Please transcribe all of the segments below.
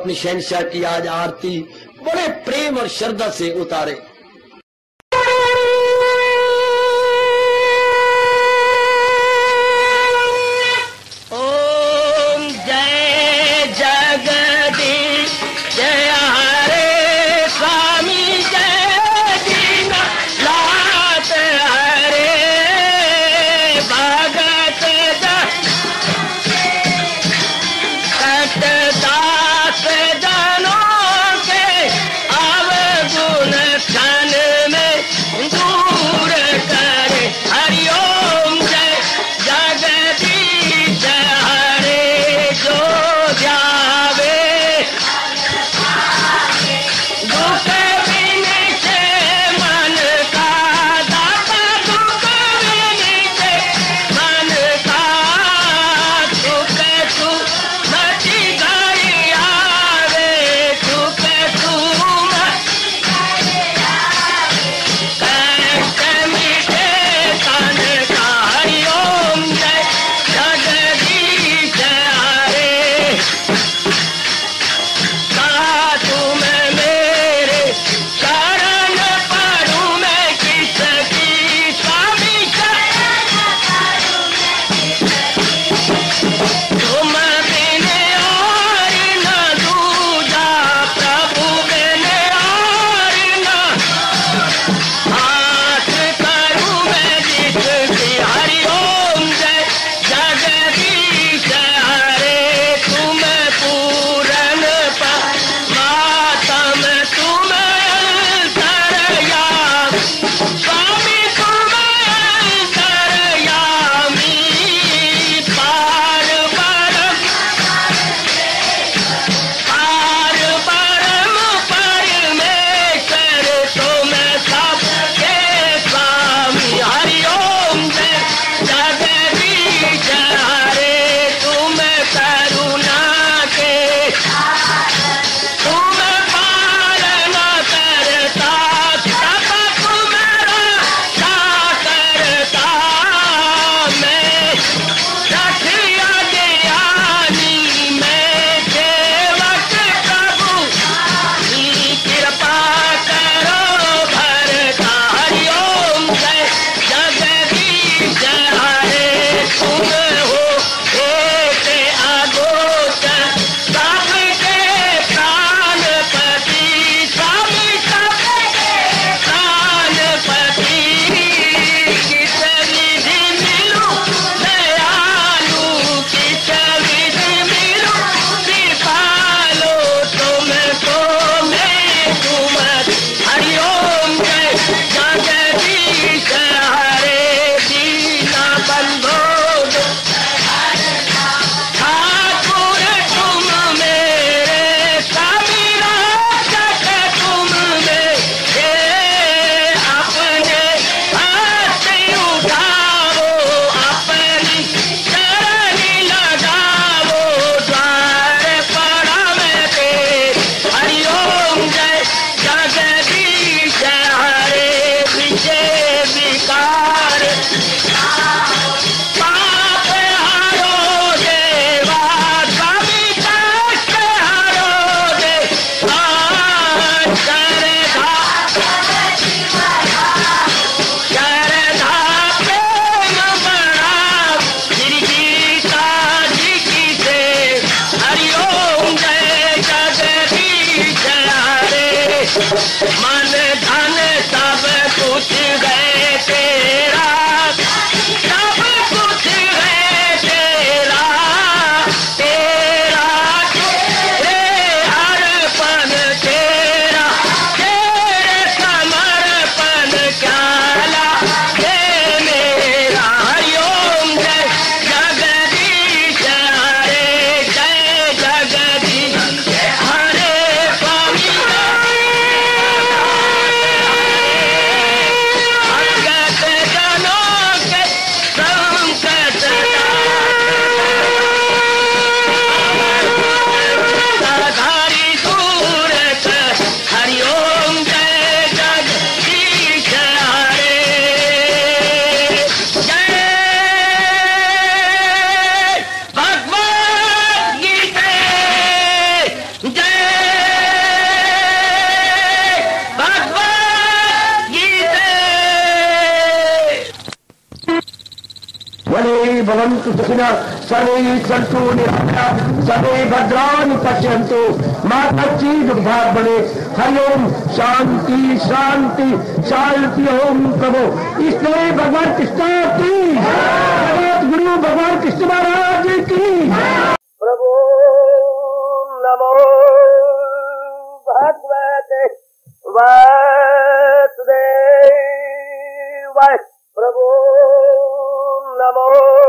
अपनी शहनशाह की आज आरती बड़े प्रेम और श्रद्धा से उतारे। ओम जय जगदीश जय हरे स्वामी जय दीना लात हरे भगत दास जनों के अवगुण भवन्तु सुखिनः सर्वे सन्तु निरामयाः सर्वे भद्राणि पश्यन्तु मा कश्चित् दुर्भाग् भवेत्। हरि ओम शांति शांति शांति। ओम प्रभु इसलिए भगवान कृष्ण की जगत गुरु भगवान कृष्ण महाराज की प्रभु नमो भगवते वासुदेवाय। प्रभु नमो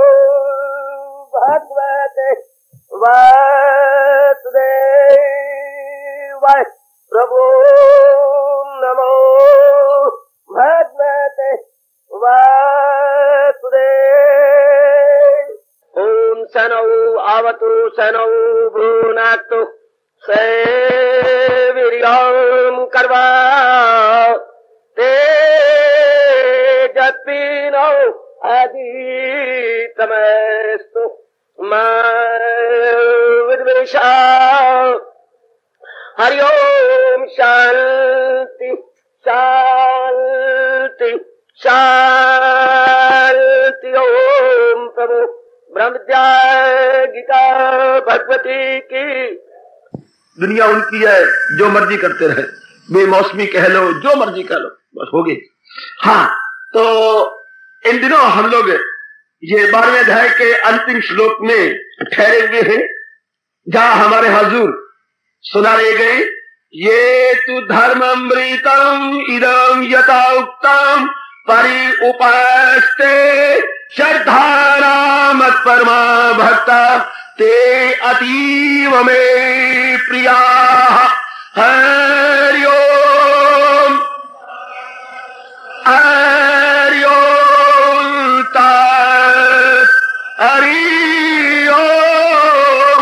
भगवते वासुदेवाय। प्रभु नमो भगवते वासुदेवाय। ओम सनौ आवतु सनौ भुनाक्तु सेवीर्यं कर्वा तेजस्विनो अधीतमस्तु मा विद्वेषा। हरि ओम शांति शांति शांति। ओम प्रभु ब्रह्म विद्या गीता भगवती की। दुनिया उनकी है, जो मर्जी करते रहे, बेमौसमी कह लो, जो मर्जी कह लो, बस हो गई। हाँ, तो इन दिनों हम लोग ये 12वें अध्याय के अंतिम श्लोक में ठहरे हुए हैं, जहां हमारे हुजूर सुना रहे गए, ये तु धर्ममृतम इदं यथा उक्तम परि उपास्ते श्रद्धाना मत्परमा भक्ता ते अतीव मे प्रिया। हरि ओम हरि ओम तत् हरि ओम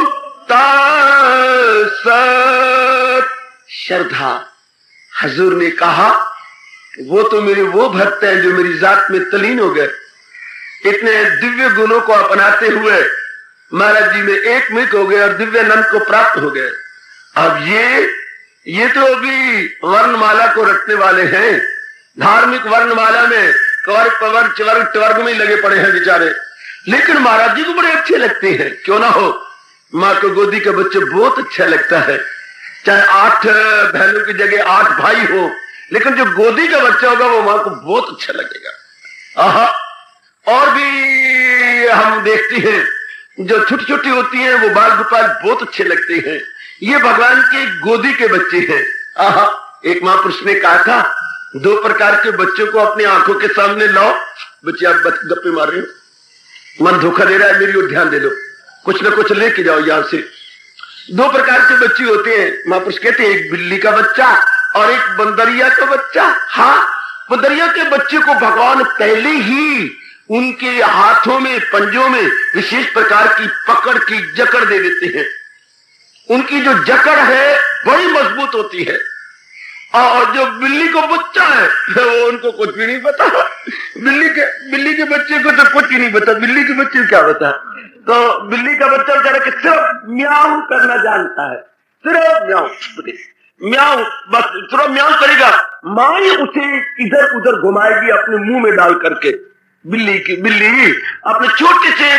तत्सत्। श्रद्धा, हुजूर ने कहा वो तो मेरे वो भक्त हैं जो मेरी जात में तलीन हो गए, इतने दिव्य गुणों को अपनाते हुए महाराज जी में एक मिक हो गए और दिव्य नंद को प्राप्त हो गए। अब ये तो अभी वर्णमाला को रखने वाले हैं, धार्मिक वर्णमाला में कवर पवर चवर्ग टवर्ग में लगे पड़े हैं बेचारे, लेकिन महाराज जी को बड़े अच्छे लगते हैं। क्यों ना हो, माँ को गोदी के बच्चे बहुत अच्छा लगता है, चाहे 8 बहनों की जगह 8 भाई हो, लेकिन जो गोदी का बच्चा होगा वो माँ को बहुत अच्छा लगेगा। आहा, और भी हम देखते हैं जो छोटी छोटी होती हैं वो बाल गोपाल बहुत अच्छे लगते हैं, ये भगवान के गोदी के बच्चे हैं। आहा, एक महापुरुष ने कहा था 2 प्रकार के बच्चों को अपनी आंखों के सामने लाओ। बच्चे आप गप्पे मार रहे हो, मन धोखा दे रहा है, मेरी ओर ध्यान दे लो, कुछ ना कुछ लेके जाओ यहां से। 2 प्रकार के बच्चे होते हैं, महापुरुष कहते हैं, एक बिल्ली का बच्चा और एक बंदरिया का बच्चा। हाँ, बंदरिया के बच्चे को भगवान पहले ही उनके हाथों में पंजों में विशेष प्रकार की पकड़ की जकड़ दे देते हैं। उनकी जो जकड़ है बड़ी मजबूत होती है, और जो बिल्ली को बच्चा है वो उनको कुछ भी नहीं पता। बिल्ली के बच्चे को तो कुछ ही नहीं पता, बिल्ली के बच्चे क्या पता। तो बिल्ली का बच्चा बेचारा कि सिर्फ म्याऊ करना जानता है, सिर्फ म्याऊ म्याऊ, बस सिर्फ म्याऊ करेगा। माँ ही उसे इधर उधर घुमाएगी अपने मुंह में डाल करके। बिल्ली अपने छोटे से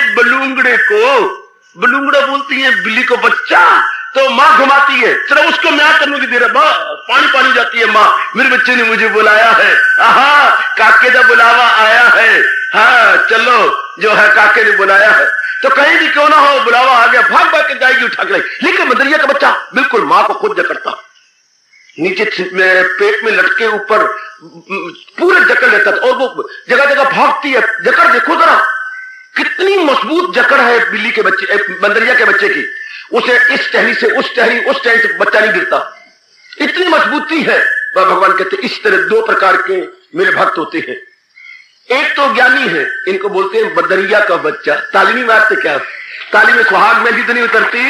बलूंगड़ा बोलती है बिल्ली को बच्चा, तो माँ घुमाती है, सिर्फ उसको म्याऊ करने की देर है, पानी पानी जाती है माँ, मेरे बच्चे ने मुझे बुलाया है, आहा काके का बुलावा आया है, हाँ चलो जो है काके ने बुलाया है। तो कहीं भी क्यों ना हो बुलावा आ गया, भाग भाग के जाएगी उठा के। लेकिन बदरिया का बच्चा बिल्कुल माँ को खुद जकड़ता, नीचे पेट में लटके ऊपर पूरे जकड़ लेता था, और वो जगह जगह भागती है। जकड़ देखो जरा कितनी मजबूत जकड़ है बिल्ली के बच्चे, बंदरिया के बच्चे की। उसे इस टहनी से उस टहनी से बच्चा नहीं गिरता, इतनी मजबूती है। भगवान कहते इस तरह 2 प्रकार के मेरे भक्त होते हैं। एक तो ज्ञानी है, इनको बोलते हैं बंदरिया का बच्चा। ताली नहीं मारते क्या? ताली में सुहाग में भी तो नहीं उतरती।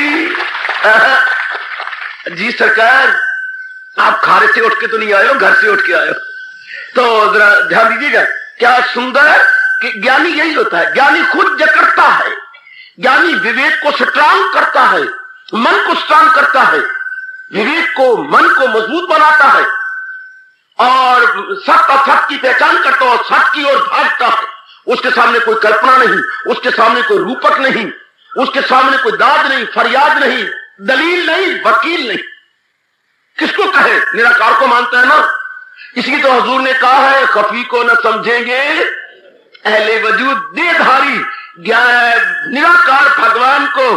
जी सरकार, आप खारे से उठ के तो नहीं आए हो, घर से उठ के आए हो। तो जरा ध्यान दीजिएगा, क्या सुंदर कि ज्ञानी यही होता है। ज्ञानी खुद जकड़ता है, ज्ञानी विवेक को स्ट्रांग करता है, मन को स्ट्रांग करता है, विवेक को मन को मजबूत बनाता है, और सत्य असत की पहचान करता है और सत्य की ओर भागता है। उसके सामने कोई कल्पना नहीं, उसके सामने कोई रूपक नहीं, उसके सामने कोई दाद नहीं, फरियाद नहीं, दलील नहीं, वकील नहीं। किसको कहे? निराकार को मानता है ना। इसलिए तो हुजूर ने कहा है खफी को न समझेंगे अहले वजूद, देहधारी निराकार भगवान को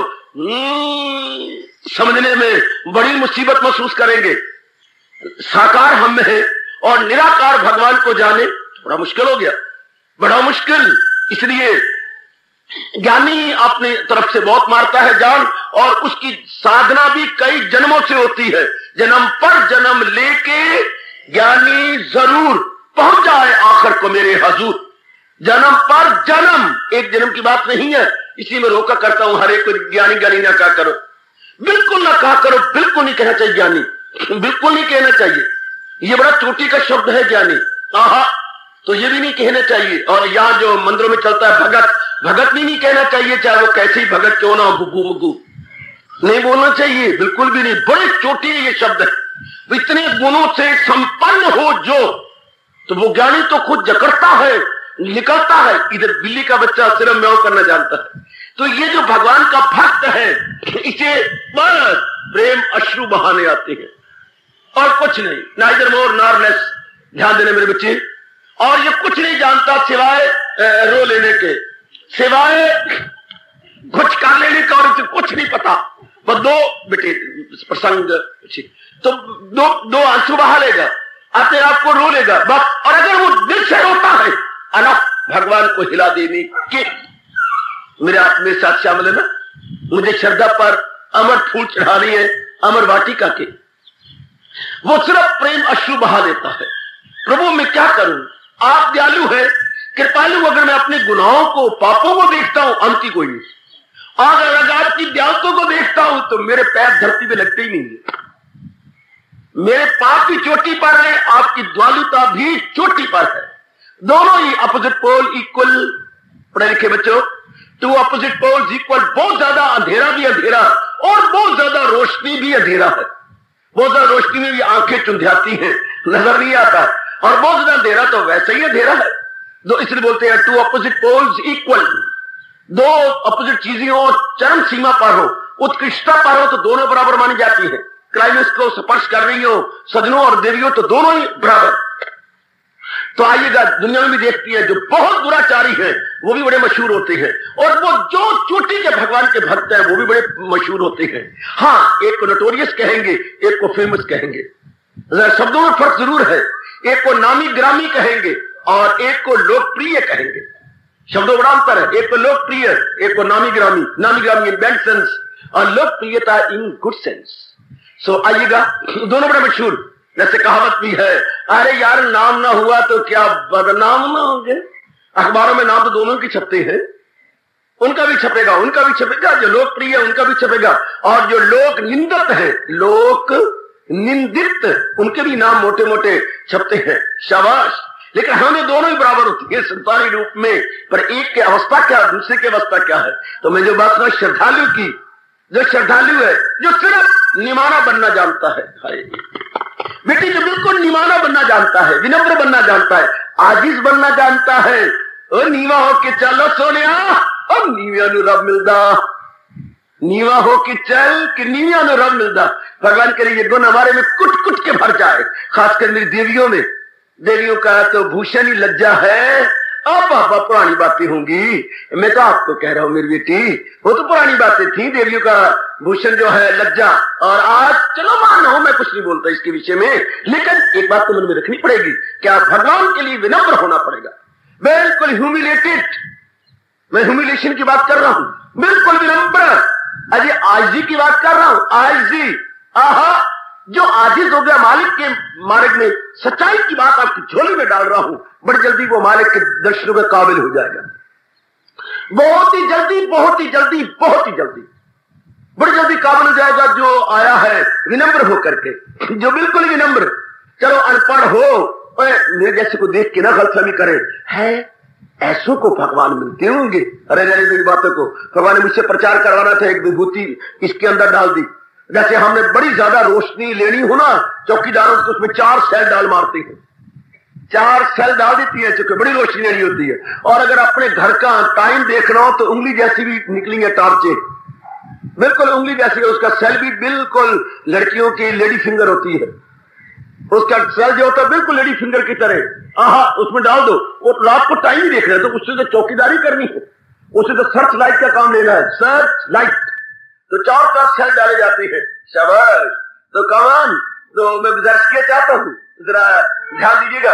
समझने में बड़ी मुसीबत महसूस करेंगे। साकार हम में है और निराकार भगवान को जाने बड़ा मुश्किल हो गया, बड़ा मुश्किल। इसलिए ज्ञानी अपने तरफ से बहुत मारता है जान, और उसकी साधना भी कई जन्मों से होती है। जन्म पर जन्म लेके ज्ञानी जरूर पहुंच जाए आखिर को मेरे हजूर। जन्म पर जन्म, एक जन्म की बात नहीं है। इसी में रोका करता हूं हर एक को, ज्ञानी ज्ञानी ना कहा करो, बिल्कुल ना कहा करो, बिल्कुल नहीं कहना चाहिए ज्ञानी, बिल्कुल नहीं कहना चाहिए। ये बड़ा चोटी का शब्द है ज्ञानी, आहा, तो ये भी नहीं कहना चाहिए। और यहाँ जो मंदिरों में चलता है भगत, भगत भी नहीं कहना चाहिए, चाहे वो कैसे ही भगत क्यों ना हो, गुग्गू मुग्गू नहीं बोलना चाहिए, बिल्कुल भी नहीं। बड़े चोटी ये शब्द है। इतने गुणों से संपन्न हो जो, तो वो ज्ञानी तो खुद जकड़ता है, निकलता है। इधर बिल्ली का बच्चा सिर्फ म्याऊं करना जानता है। तो ये जो भगवान का भक्त है, इसे बस प्रेम अश्रु बहाने आते हैं और कुछ नहीं, नाइदर मोर नॉर लेस। ध्यान देने मेरे बच्चे। और ये कुछ नहीं जानता सिवाय रो लेने के, सिवाय कुछ कर लेने का, और इसे कुछ नहीं पता। बस दो बेटे प्रसंग, तो दो आंसू बहा लेगा, अपने आप को रो लेगा बस। और अगर वो दिल से रोता है अनफ भगवान को हिला देने के, मेरे आप मेरे साथ शामिल है ना। मुझे श्रद्धा पर अमर फूल चढ़ानी है अमर वाटिका के, वो सिर्फ प्रेम अश्रु बहा देता है। प्रभु मैं क्या करूं, आप दयालु है, कृपालु। अगर मैं अपने गुनाहों को, पापों को देखता हूं, अंत ही कोई नहीं। अगर आपकी दयालुता को देखता हूं तो मेरे पैर धरती पे लगते ही नहीं है। मेरे पाप भी चोटी पर है, आपकी दयालुता भी चोटी पर है। दोनों ही अपोजिट पोल इक्वल। पढ़े लिखे बच्चों, टू अपोजिट पोल्स इक्वल। बहुत ज्यादा अंधेरा भी अंधेरा और बहुत ज्यादा रोशनी भी अंधेरा है। बहुत ज्यादा रोशनी में भी आंखें चुंधियाती हैं, नजर नहीं आता, और बहुत ज्यादा अंधेरा तो वैसे ही अंधेरा है। दो इसलिए बोलते हैं टू अपोजिट पोल्स इक्वल। दो अपोजिट चीजें हो, चरम सीमा पर हो, उत्कृष्टता पर हो, तो दोनों बराबर मानी जाती है। क्लाइमेक्स को स्पर्श कर रही हो सजनों और देवियों, तो दोनों ही बराबर। तो आइएगा, दुनिया में भी देखती है जो बहुत दुराचारी है वो भी बड़े मशहूर होते हैं, और वो जो चोटी के भगवान के भक्त है वो भी बड़े मशहूर होते हैं। हाँ, एक को नोटोरियस कहेंगे, एक को फेमस कहेंगे। शब्दों में फर्क जरूर है। एक को नामी ग्रामी कहेंगे और एक को लोकप्रिय कहेंगे। शब्दों बड़ा अंतर है। एक को लोकप्रिय, एक को नामी ग्रामी। नामी ग्रामी इन बैड सेंस और लोकप्रियता इन गुड सेंस। सो आइएगा, दोनों बड़े मशहूर। जैसे कहावत भी है, अरे यार नाम ना हुआ तो क्या बदनाम ना होंगे। अखबारों में नाम तो दोनों के छपते हैं, उनका भी छपेगा, उनका भी छपेगा, जो लोकप्रिय है उनका भी छपेगा, और जो लोक निंदित है, लोक निंदित, उनके भी नाम मोटे मोटे छपते हैं। शाबाश। लेकिन हमें दोनों ही बराबर होती है संसारी रूप में, पर एक की अवस्था क्या, दूसरे की अवस्था क्या है। तो मैं जो बात करूं श्रद्धालु की, जो श्रद्धालु है, जो सिर्फ निमाना बनना जानता है, बेटी जो बिल्कुल निमाना बनना जानता है, विनम्र बनना जानता है, आजिज बनना जानता है, और नीवा होके चलो सोनिया, और नीविया नु रब मिलदा, नीवा होके चल कि नीविया नु रब मिलदा। भगवान के लिए ये गुण हमारे में कुट कुट के भर जाए, खासकर मेरी देवियों में। देवियों का तो भूषण ही लज्जा है। अब पापा पुरानी बातें होंगी, मैं तो आपको कह रहा हूं मेरी बेटी, वो तो पुरानी बातें थी। देवियों का भूषण जो है लज्जा, और आज चलो मानो मैं कुछ नहीं बोलता इसके विषय में, लेकिन एक बात तो मन में रखनी पड़ेगी, क्या भगवान के लिए विनम्र होना पड़ेगा, बिल्कुल ह्यूमिलेटेड। मैं ह्यूमिलेशन की बात कर रहा हूं, बिल्कुल विनम्र। अजय आजी की बात कर रहा हूं, आजी। आहा, जो आजिज हो गया मालिक के मार्ग में, सच्चाई की बात आपकी झोली में डाल रहा हूं, बड़ी जल्दी वो मालिक के दर्शनों के काबिल हो जाएगा। बहुत ही जल्दी, बहुत ही जल्दी, बहुत ही जल्दी, बड़ी जल्दी काबिल हो जाएगा जो आया है विनम्र होकर के, जो बिल्कुल विनम्र। चलो अनपढ़ हो, मेरे जैसे को देख के ना गलतफहमी करे, है ऐसों को भगवान मिलते होंगे। अरे मेरी बातों को भगवान ने मुझसे प्रचार करवाना था, एक विभूति इसके अंदर डाल दी। जैसे हमने बड़ी ज्यादा रोशनी लेनी हो ना चौकीदारों को, उसमें 4 सेल डाल मारते हैं, 4 सेल डाल देती है, चूंकि बड़ी रोशनी वाली होती है। और अगर अपने घर का टाइम देखना हो तो उंगली जैसी भी निकली है टार्चें, बिल्कुल उंगली जैसी है। उसका सेल भी बिल्कुल लड़कियों की लेडी फिंगर होती है। उसका सेल जो होता है बिल्कुल लेडी फिंगर की तरह। आहा, उसमें डाल दो। वो रात को टाइम ही देख रहे हैं, तो उससे तो चौकीदारी करनी है, उसे तो सर्च लाइट का काम लेना है, सर्च लाइट। तो 4 सेल डाले जाते हैं। शाबाश। तो कमान, तो मैं गुजारिश किया चाहता हूं, जरा ध्यान दीजिएगा।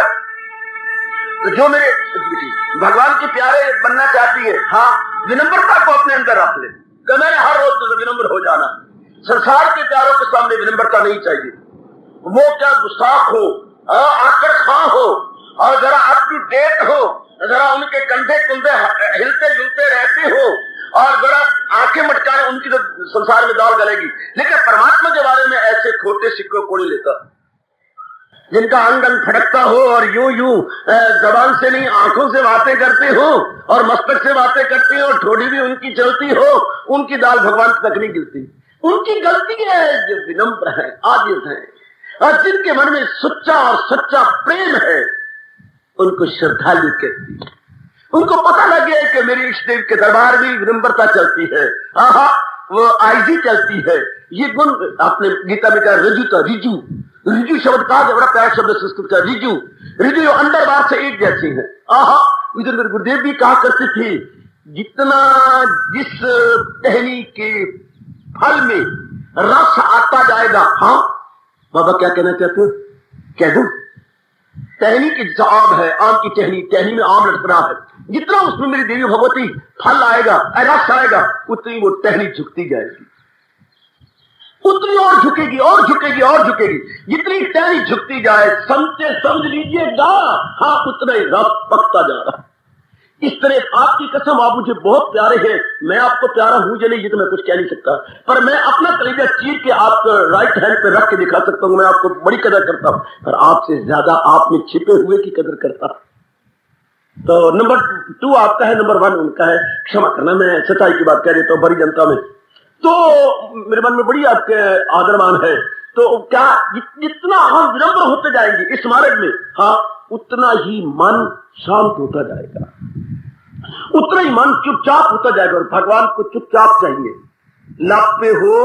तो जो मेरे भगवान के प्यारे बनना चाहती है, हाँ, विनम्रता को अपने अंदर रख ले। तो मैंने हर रोज विनम्र हो जाना। संसार के प्यारों के सामने विनम्रता नहीं चाहिए। वो क्या गुस्ताख हो, आकर खां हो, और जरा अप टू डेट हो, जरा उनके कंधे कुंधे हिलते जुलते रहते हो, और जरा आंखें मटकाए, उनकी तो संसार में दाल गलेगी। लेकिन परमात्मा के बारे में ऐसे खोटे सिक्कों को नहीं लेता। जिनका अंग अंग फटकता हो और यूं यूं जबान से नहीं आंखों से बातें करते हो और मस्तक से बातें करते हो, ठोड़ी भी उनकी चलती हो, उनकी दाल भगवान तक नहीं गिरती। उनकी गलती है जो विनम्र है, आजिज है, और जिनके मन में सच्चा और सच्चा प्रेम है, उनको श्रद्धालु कहती है। उनको पता लग गया है कि मेरे इष्ट देव के दरबार में विनम्रता चलती है, आहा, वो आईजी चलती है। ये गुण आपने गीता में कहा, रिजुता, रिजु, रिजु शब्द कहा, बड़ा प्यारा शब्द संस्कृत का, रिजु। रिजु अंदर बाहर से एक जैसी है। आहा, इधर गुरुदेव भी कहा करते थे, जितना जिस टहनी के फल में रस आता जाएगा। हाँ बाबा, क्या कहना चाहते हो? कह दो। टहनी की जो आम है, आम की टहनी, टहनी में आम लटक रहा है, जितना उसमें मेरी देवी भगवती फल आएगा, रस आएगा, उतनी वो टहनी झुकती जाएगी, उतनी और झुकेगी और झुकेगी और झुकेगी। जितनी टहनी झुकती जाए, समझ लीजिएगा, हाँ, उतना ही रस पकता जा रहा है। इस तरह आपकी कसम, आप मुझे बहुत प्यारे हैं, मैं आपको प्यारा हूं या नहीं ये तो मैं कुछ कह नहीं सकता, पर मैं अपना कलेजा चीर के आपको राइट हैंड पे रख के दिखा सकता हूं, मैं आपको बड़ी कदर करता हूं, पर आपसे ज्यादा आप में छिपे हुए की कदर करता हूं। तो नंबर 2 आपका है, नंबर 1 उनका है। क्षमा करना, मैं सच्चाई की बात कह देता हूं बड़ी जनता में। तो मेरे मन में बड़ी आपके आदरमान है। तो क्या जितना हम विनम्र होते जाएंगे इस मार्ग में, हाँ, उतना ही मन शांत होता जाएगा, उतना ही मन चुपचाप होता जाएगा। और भगवान को चुपचाप चाहिए। लपे हो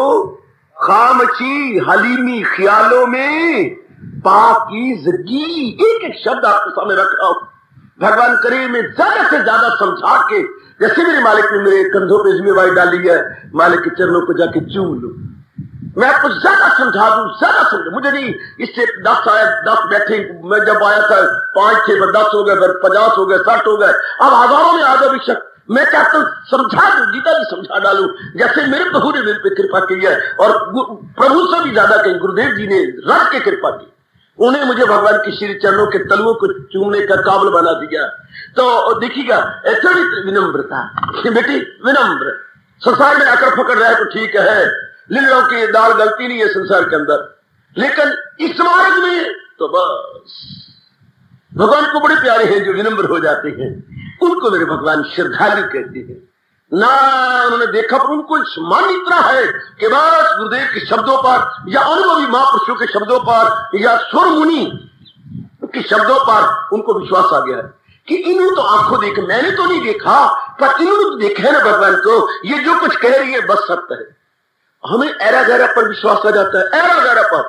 खामची हलीमी ख्यालों में पाकीज़गी, एक एक शब्द आपके सामने रख रहा हूं। भगवान करे मैं ज्यादा से ज्यादा समझा के, जैसे मेरे मालिक ने मेरे कंधों पे जिम्मेवारी डाली है, मालिक के चरणों को जाके चूम लूं, मैं आपको ज्यादा समझा दूं, ज्यादा समझो। मुझे नहीं इससे 10 आए, 10 बैठे, मैं जब आया था 5, 6, 10 हो गए, फिर 50 हो गए, 60 हो गए, अब हजारों में आ गए विषय। मैं चाहता हूं समझा दूं, गीता भी समझा डालू, जैसे मेरे प्रभु ने मेरे पे कृपा की है, और प्रभु से भी ज्यादा कहीं गुरुदेव जी ने रब के कृपा की, उन्हें मुझे भगवान की श्री चरणों के तलुओं को चूमने का काबिल बना दिया। तो देखिएगा, ऐसा भी विनम्रता, बेटी विनम्र, संसार में आकर पकड़ रहा है तो ठीक है, लीलों की दाल गलती नहीं है संसार के अंदर, लेकिन इस मार्ग में तो बस भगवान को बड़े प्यारे हैं जो विनम्र हो जाते हैं, उनको मेरे भगवान श्रद्धालु कहते हैं। ना उन्होंने देखा, पर उनको सम्मान इतना है कि बस गुरुदेव के शब्दों पर या अनुभवी महापुरुषों के शब्दों पर या सुर मुनि के शब्दों पर उनको विश्वास आ गया है कि इन्होंने तो आंखों देखे, मैंने तो नहीं देखा, पर इन्होंने तो देखा है ना भगवान को, ये जो कुछ कह रही है बस सत्य है। हमें एरा गहरा पर विश्वास आ जाता है, एरा गहरा पर,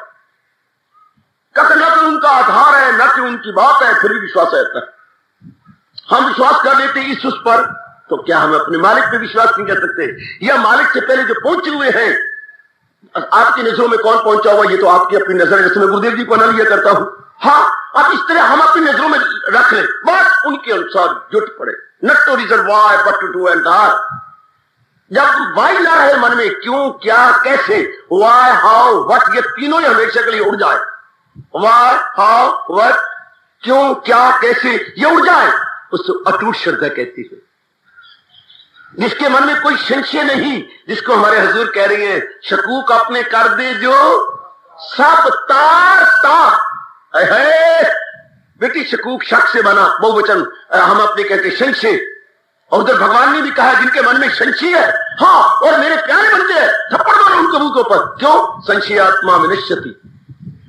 न तो उनका आधार है, न कि उनकी बात है, फिर भी विश्वास आता है। हम विश्वास कर लेते इस उस पर, तो क्या हम अपने मालिक पे विश्वास नहीं कर सकते? या मालिक से पहले जो पहुंचे हुए हैं, आपकी नजरों में कौन पहुंचा हुआ ये तो आपकी अपनी नजर है, जैसे मैं गुरुदेव जी को ना लिया करता हूं। हाँ, अब इस तरह हम अपनी नजरों में रख ले, बस उनके अनुसार जुट पड़े। Not to reason why but to do and हार। जब वाई ना रहे मन में, क्यों, क्या, कैसे, वाई, हाउ, व्हाट, ये तीनों ही हमेशा के लिए उड़ जाए। वाई, हाउ, व्हाट, क्यों, क्या, कैसे, ये उड़ जाए, उसको अटूट श्रद्धा कहती है। जिसके मन में कोई संशय नहीं, जिसको हमारे हजूर कह रही है, शकूक अपने कर दे जो सब तार तार है। बेटी शकूक शक से बना, बहुवचन हम अपने कहते संशय, और उधर भगवान ने भी कहा जिनके मन में संशय है, हाँ, और मेरे प्यारे बनते हैं, थप्पड़ मारो उनको मुंह के ऊपर। क्यों? संशयात्मा विनश्यति,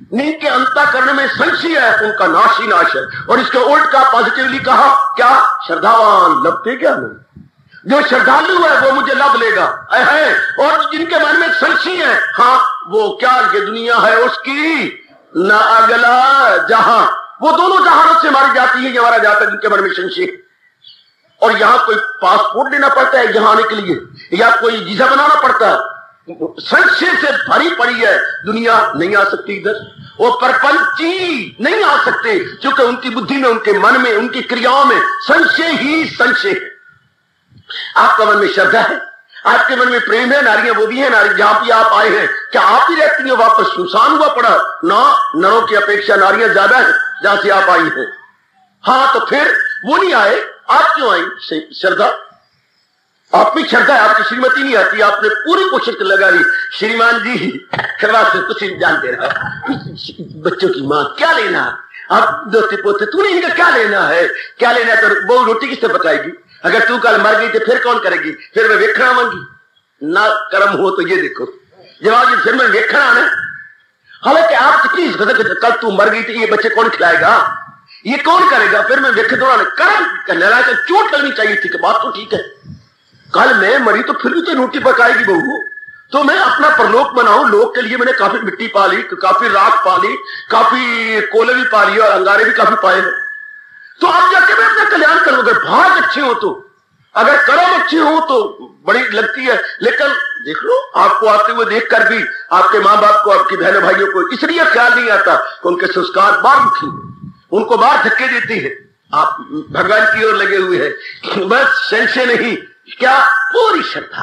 नींद के अंतःकरण में संशय है, उनका नाश ही नाश है। और इसके उल्ट का पॉजिटिवली कहा क्या, श्रद्धावान लभते क्या नहीं, जो श्रद्धालु है वो मुझे लभ लेगा है। और जिनके मन में संशय है, हाँ वो क्या ये दुनिया है उसकी न अगला जहां, वो दोनों जहानों से मारी जाती है, ये मारा जाता है जिनके मन में संशय। और यहां कोई पासपोर्ट लेना पड़ता है यहां आने के लिए, या कोई वीजा बनाना पड़ता है, संशय से भरी पड़ी है दुनिया, नहीं आ सकती इधर। वो परपंची नहीं आ सकते क्योंकि उनकी बुद्धि में, उनके मन में, उनकी क्रियाओं में संशय ही संशय है। आपका मन में श्रद्धा है, आपके मन में प्रेम है, नारियां वो भी है, नारी जहां भी आप आए हैं, क्या आप ही रहती है वापस सुनसान हुआ पड़ा ना, नरों की अपेक्षा नारियां ज्यादा है जहां से आप आई हैं। हाँ तो फिर वो नहीं आए, आप क्यों आई श्रद्धा, आप में श्रद्धा है, आपकी श्रीमती नहीं आती, आपने पूरी कोशिश लगा ली, श्रीमान जी करवा से कुछ जानते रहा, बच्चों की माँ क्या लेना, आप दोस्ती पोते तूने इनका क्या लेना है, क्या लेना है, तो वो रोटी किससे पकाएगी, अगर तू कल मर गई तो फिर कौन करेगी, फिर मैं वेखना आवांगी ना, कर्म हो तो ये देखो जवाब, फिर मैं वेखना आना। हालांकि आप प्लीज कल तू मर गई तो ये बच्चे कौन खिलाएगा, ये कौन करेगा, फिर मैं वेख दौड़ा कर्म लड़ा कर चोट लगनी चाहिए थी कि बात तो ठीक है, कल मैं मरी तो फिर भी तो रोटी पकाएगी बहू, तो मैं अपना परलोक बनाऊं, लोग के लिए मैंने काफी मिट्टी पाली, काफी राख पाली, काफी कोले भी पाली और अंगारे भी काफी पाए हैं, तो आप जाके मैं अपना कल्याण करूंगा। भाग अच्छे हो तो, अगर कर्म अच्छे हो तो बड़ी लगती है, लेकिन देख लो आपको आते हुए देखकर भी आपके माँ बाप को, आपकी बहनों भाइयों को इसलिए ख्याल नहीं आता कि उनके संस्कार बार मुखी, उनको बार धक्के देती है, आप भगवान की ओर लगे हुए हैं, बस संशय नहीं, क्या पूरी श्रद्धा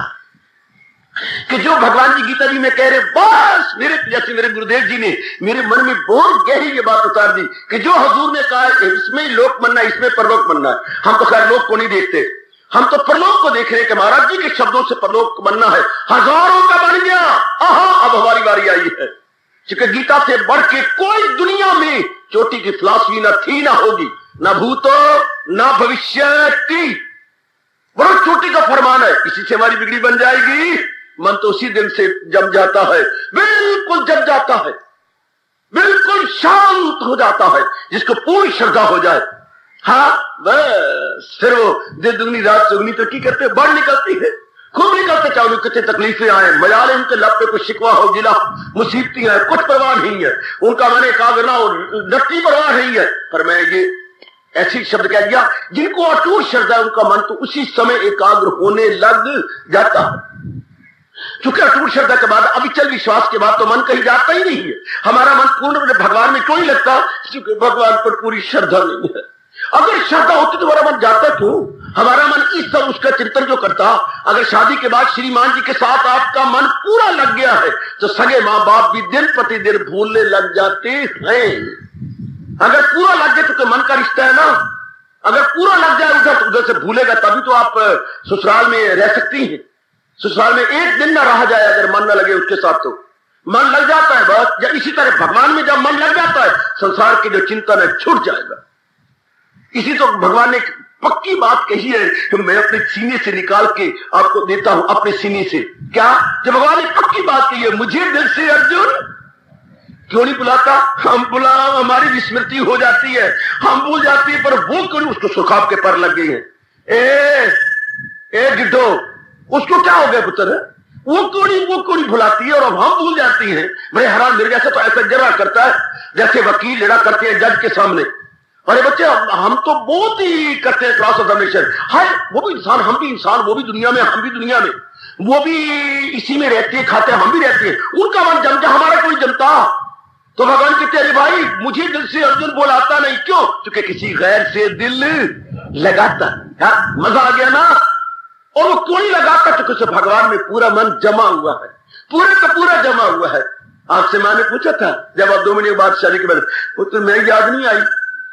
कि जो भगवान जी गीता जी में कह रहे, बस मेरे जैसे मेरे गुरुदेव जी ने मेरे मन में बहुत गहरी ये बात उतार दी कि जो हजूर ने कहा इसमें लोक बनना, इसमें परलोक बनना है। हम तो खैर लोक को नहीं देखते, हम तो परलोक को देख रहे हैं कि महाराज जी के शब्दों से परलोक बनना है, हजारों का बन गया, आहा अब हमारी बारी आई है। क्योंकि गीता से बढ़ के कोई दुनिया में चोटी की फिलॉसफी न थी, ना होगी, ना भूतो ना भविष्यति, बड़ा चोटी का फरमान है, इसी से हमारी बिगड़ी बन जाएगी। मन तो उसी दिन से जम जाता है, बिल्कुल जम जाता है, बिल्कुल शांत हो जाता है, जिसको पूरी श्रद्धा हो जाए। हाँ बस फिर वो दिन दुगनी रात चौगनी तो की करते, बढ़ निकलती है, खूब निकलते, चाहे कितनी तकलीफें आए, मजा ले, उनके लब पे कुछ शिकवा हो, गिला मुसीबतें हैं, कुछ परवाह नहीं है, उनका मन एकाग्र ना हो, डट्टी परवाह नहीं है। पर मैं ये ऐसी शब्द कह दिया, जिनको अटूट श्रद्धा उनका मन तो उसी समय एकाग्र होने लग जाता है। क्योंकि अटूट श्रद्धा के बाद, अविचल विश्वास के बाद तो मन कहीं जाता ही नहीं है। हमारा मन पूर्ण भगवान में क्यों नहीं लगता, क्योंकि भगवान पर पूरी श्रद्धा नहीं है। अगर श्रद्धा होती तो हमारा मन जाता क्यों, हमारा मन इस तरह उसका चिंतन जो करता। अगर शादी के बाद श्रीमान जी के साथ आपका मन पूरा लग गया है तो सगे माँ बाप भी दिन प्रतिदिन भूलने लग जाते हैं। अगर पूरा लग जाए तो मन का रिश्ता है ना, अगर पूरा लग जाए उधर तो उधर से भूलेगा, तभी तो आप ससुराल में रह सकती हैं। ससुराल में एक दिन ना रहा जाए अगर मन न लगे उसके साथ, तो मन लग जाता है बस। इसी तरह भगवान में जब मन लग जाता है, संसार की जो चिंतन है छूट जाएगा। इसी तो भगवान ने पक्की बात कही है कि मैं अपने सीने से निकाल के आपको देता हूं, अपने सीने से। क्या जब भगवान ने पक्की बात कही है, मुझे दिल से अर्जुन क्यों नहीं बुलाता, हम बुला हमारी विस्मृति हो जाती है, हम भूल जाती है, पर वो क्यों नहीं, उसको सुखाव के पर लग गई है। ए गिड्ढो, उसको क्या हो गया पुत्र, वो क्यों नहीं भुलाती है और अब हम भूल जाती हैं। बड़े हैरान, मेरे जैसे तो ऐसा जरा करता है जैसे वकील लड़ा करते हैं जज के सामने। अरे बच्चे हम तो बहुत ही करते हैं क्रॉस एग्जामिनेशन, हाय वो भी इंसान, हम भी इंसान, वो भी दुनिया में, हम भी दुनिया में, वो भी इसी में रहते हैं, खाते हैं, हम भी रहते हैं। उनका मन जमता, हमारा कोई जमता। तो भगवान कहते अरे भाई मुझे दिल से अर्जुन बुलाता नहीं, क्यों, क्योंकि किसी गैर से दिल लगाता। मजा आ गया ना। और वो क्यों नहीं लगाता, क्योंकि भगवान में पूरा मन जमा हुआ है, पूरे का पूरा जमा हुआ है। आपसे मां ने पूछा था जब आप 2 महीने बाद शादी के बाद, वो तो मैं याद नहीं आई,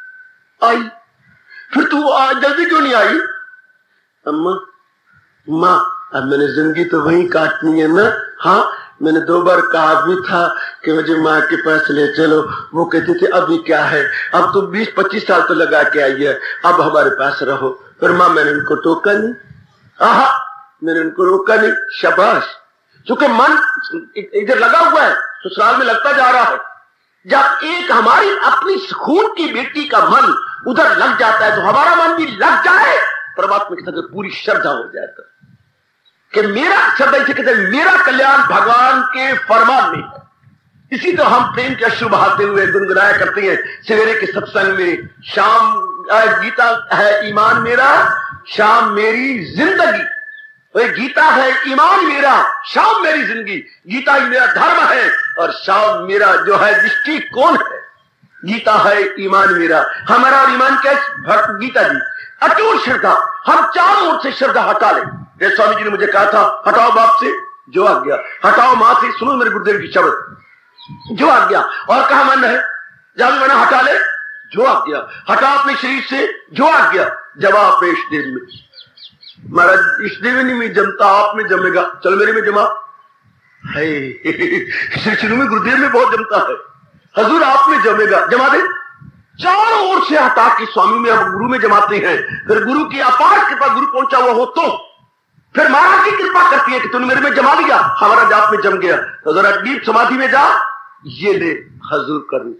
फिर तू जल्दी क्यों नहीं आई। अम्मा माँ अब मैंने जिंदगी तो वही काटनी है ना। हाँ मैंने 2 बार कहा भी था कि मुझे माँ के पास ले चलो, वो कहती थी अभी क्या है, अब तो 20-25 साल तो लगा के आई है, अब हमारे पास रहो। फिर माँ मैंने उनको टोका नहीं, मैंने उनको रोका नहीं, शाबाश। क्योंकि मन इधर लगा हुआ है, ससुराल में लगता जा रहा है, जब एक हमारी अपनी खून की बेटी का मन उधर लग जाता है तो हमारा मन भी लग जाए, परमात्मा की तरफ पूरी श्रद्धा हो जाता कि मेरा श्रद्धा इसे कहते हैं, मेरा कल्याण भगवान के फरमान में है। इसी तो हम प्रेम के अश्रु बहाते हुए गुनगुनाया करते हैं सवेरे के सत्संग में, शाम गीता है ईमान मेरा, शाम मेरी जिंदगी। गीता है ईमान मेरा, शाम मेरी जिंदगी। गीता ही मेरा धर्म है और शाम मेरा जो है दृष्टिकोण है। गीता है ईमान मेरा, हमारा और ईमान क्या? भक्त गीता जी अटूट श्रद्धा। हम चारों ओर से श्रद्धा हटा ले। जैसे स्वामी जी ने मुझे कहा था, हटाओ बाप से जो आ गया, हटाओ मां से, सुनो मेरे गुरुदेव की शब्द, जो आ गया। और कहा मन है जब मैंने हटा ले, जो आ गया। हटा अपने शरीर से, जो आ गया। जवाब पेश देव में, महाराज इस देवनी में जमता आप में जमेगा, चल मेरे में जमा है। श्री शुरू में गुरुदेव में बहुत जमता है, हजूर आप में जमेगा, जमा दे। चारों ओर से हटा के स्वामी में हम गुरु में जमाते हैं। फिर गुरु की अपार कृपा, गुरु पहुंचा हुआ हो तो फिर महाराज की कृपा करती है कि तूने मेरे में जमा लिया, हमारा जाप में जम गया। तो जरा डीप समाधि में जा, ये ले हजूर करूं।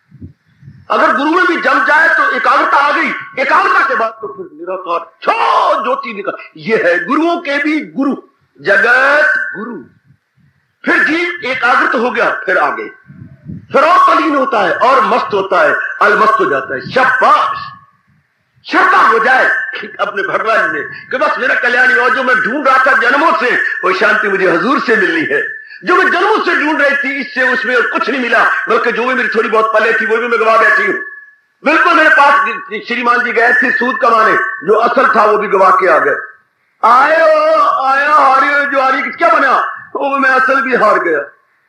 अगर गुरु में भी जम जाए तो एकाग्रता आ गई, एकाग्रता के बाद तो फिर निराकार छो ज्योति निकल। ये है गुरुओं के भी गुरु, जगत गुरु। फिर जीव एकाग्रत हो गया, फिर आगे फिर और तलीन होता है और मस्त होता है, अलमस्त हो जाता है। शाबाश, श्रद्धा हो जाए अपने भगवान में कि बस मेरा कल्याण, और जो मैं ढूंढ रहा था जन्मों से वो शांति मुझे हजूर से मिलनी है। जो मैं जन्मों से ढूंढ रही थी इससे उसमें और कुछ नहीं मिला, बल्कि जो भी मेरी थोड़ी बहुत पले थी वो भी मैं गवा बैठी हूं। बिल्कुल मेरे पास श्रीमान जी गए थे सूद कमाने, जो असल था वो भी गवा के आ गए। आया हारी, जो हारी क्या बना, वो मैं असल भी हार गया।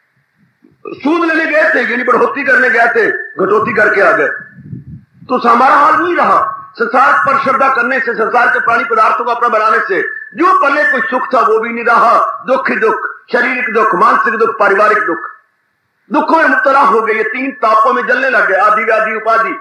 सूद लेने गए थे, यानी बढ़ोतरी करने गए थे, घटोती करके आ गए। तो हमारा हाल नहीं रहा। संसार पर श्रद्धा करने से, संसार के प्राणी पदार्थों को अपना बनाने से जो पहले कोई सुख था वो भी नहीं रहा। दुख ही दुख, शारीरिक दुख, मानसिक दुख, पारिवारिक दुख, दुखों में मुब्तला हो गए। ये तीन तापों में जलने लग गए, आदि व्याधि उपाधि।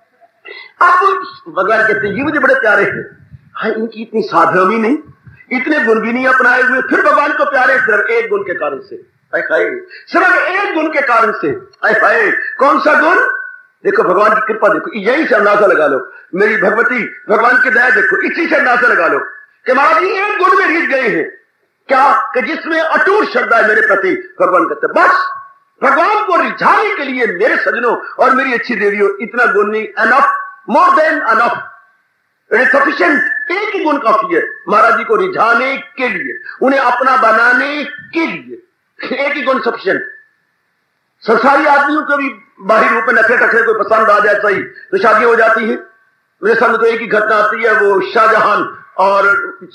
अब भगवान कहते हैं ये मुझे बड़े प्यारे हैं। हाँ, इनकी इतनी साधना भी नहीं, इतने गुण भी नहीं अपनाए हुए, फिर भगवान को प्यारे सिर्फ एक गुण के कारण से, सिर्फ एक गुण के कारण से। कौन सा गुण? देखो भगवान की कृपा देखो, यही से अंदाजा लगा लो, मेरी भगवती भगवान की दया देखो, इसी से अंदाजा लगा लो कि महाराज जी एक गुण में रीझ गए हैं। क्या? कि जिसमें अटूट श्रद्धा है मेरे प्रति। भगवान कहते बस भगवान को रिझाने के लिए मेरे सजनों और मेरी अच्छी देवियों इतना गुण नहीं, enough, more than enough, sufficient. एक ही गुण काफी है महाराज जी को रिझाने के लिए, उन्हें अपना बनाने के लिए। एक ही गुण सफिशिएंट। संसारी आदमियों को भी बाहरी रूप में नखरे टखरे कोई पसंद आ जाए सही तो शादी हो जाती है। मेरे सामने तो एक ही घटना आती है, वो शाहजहां और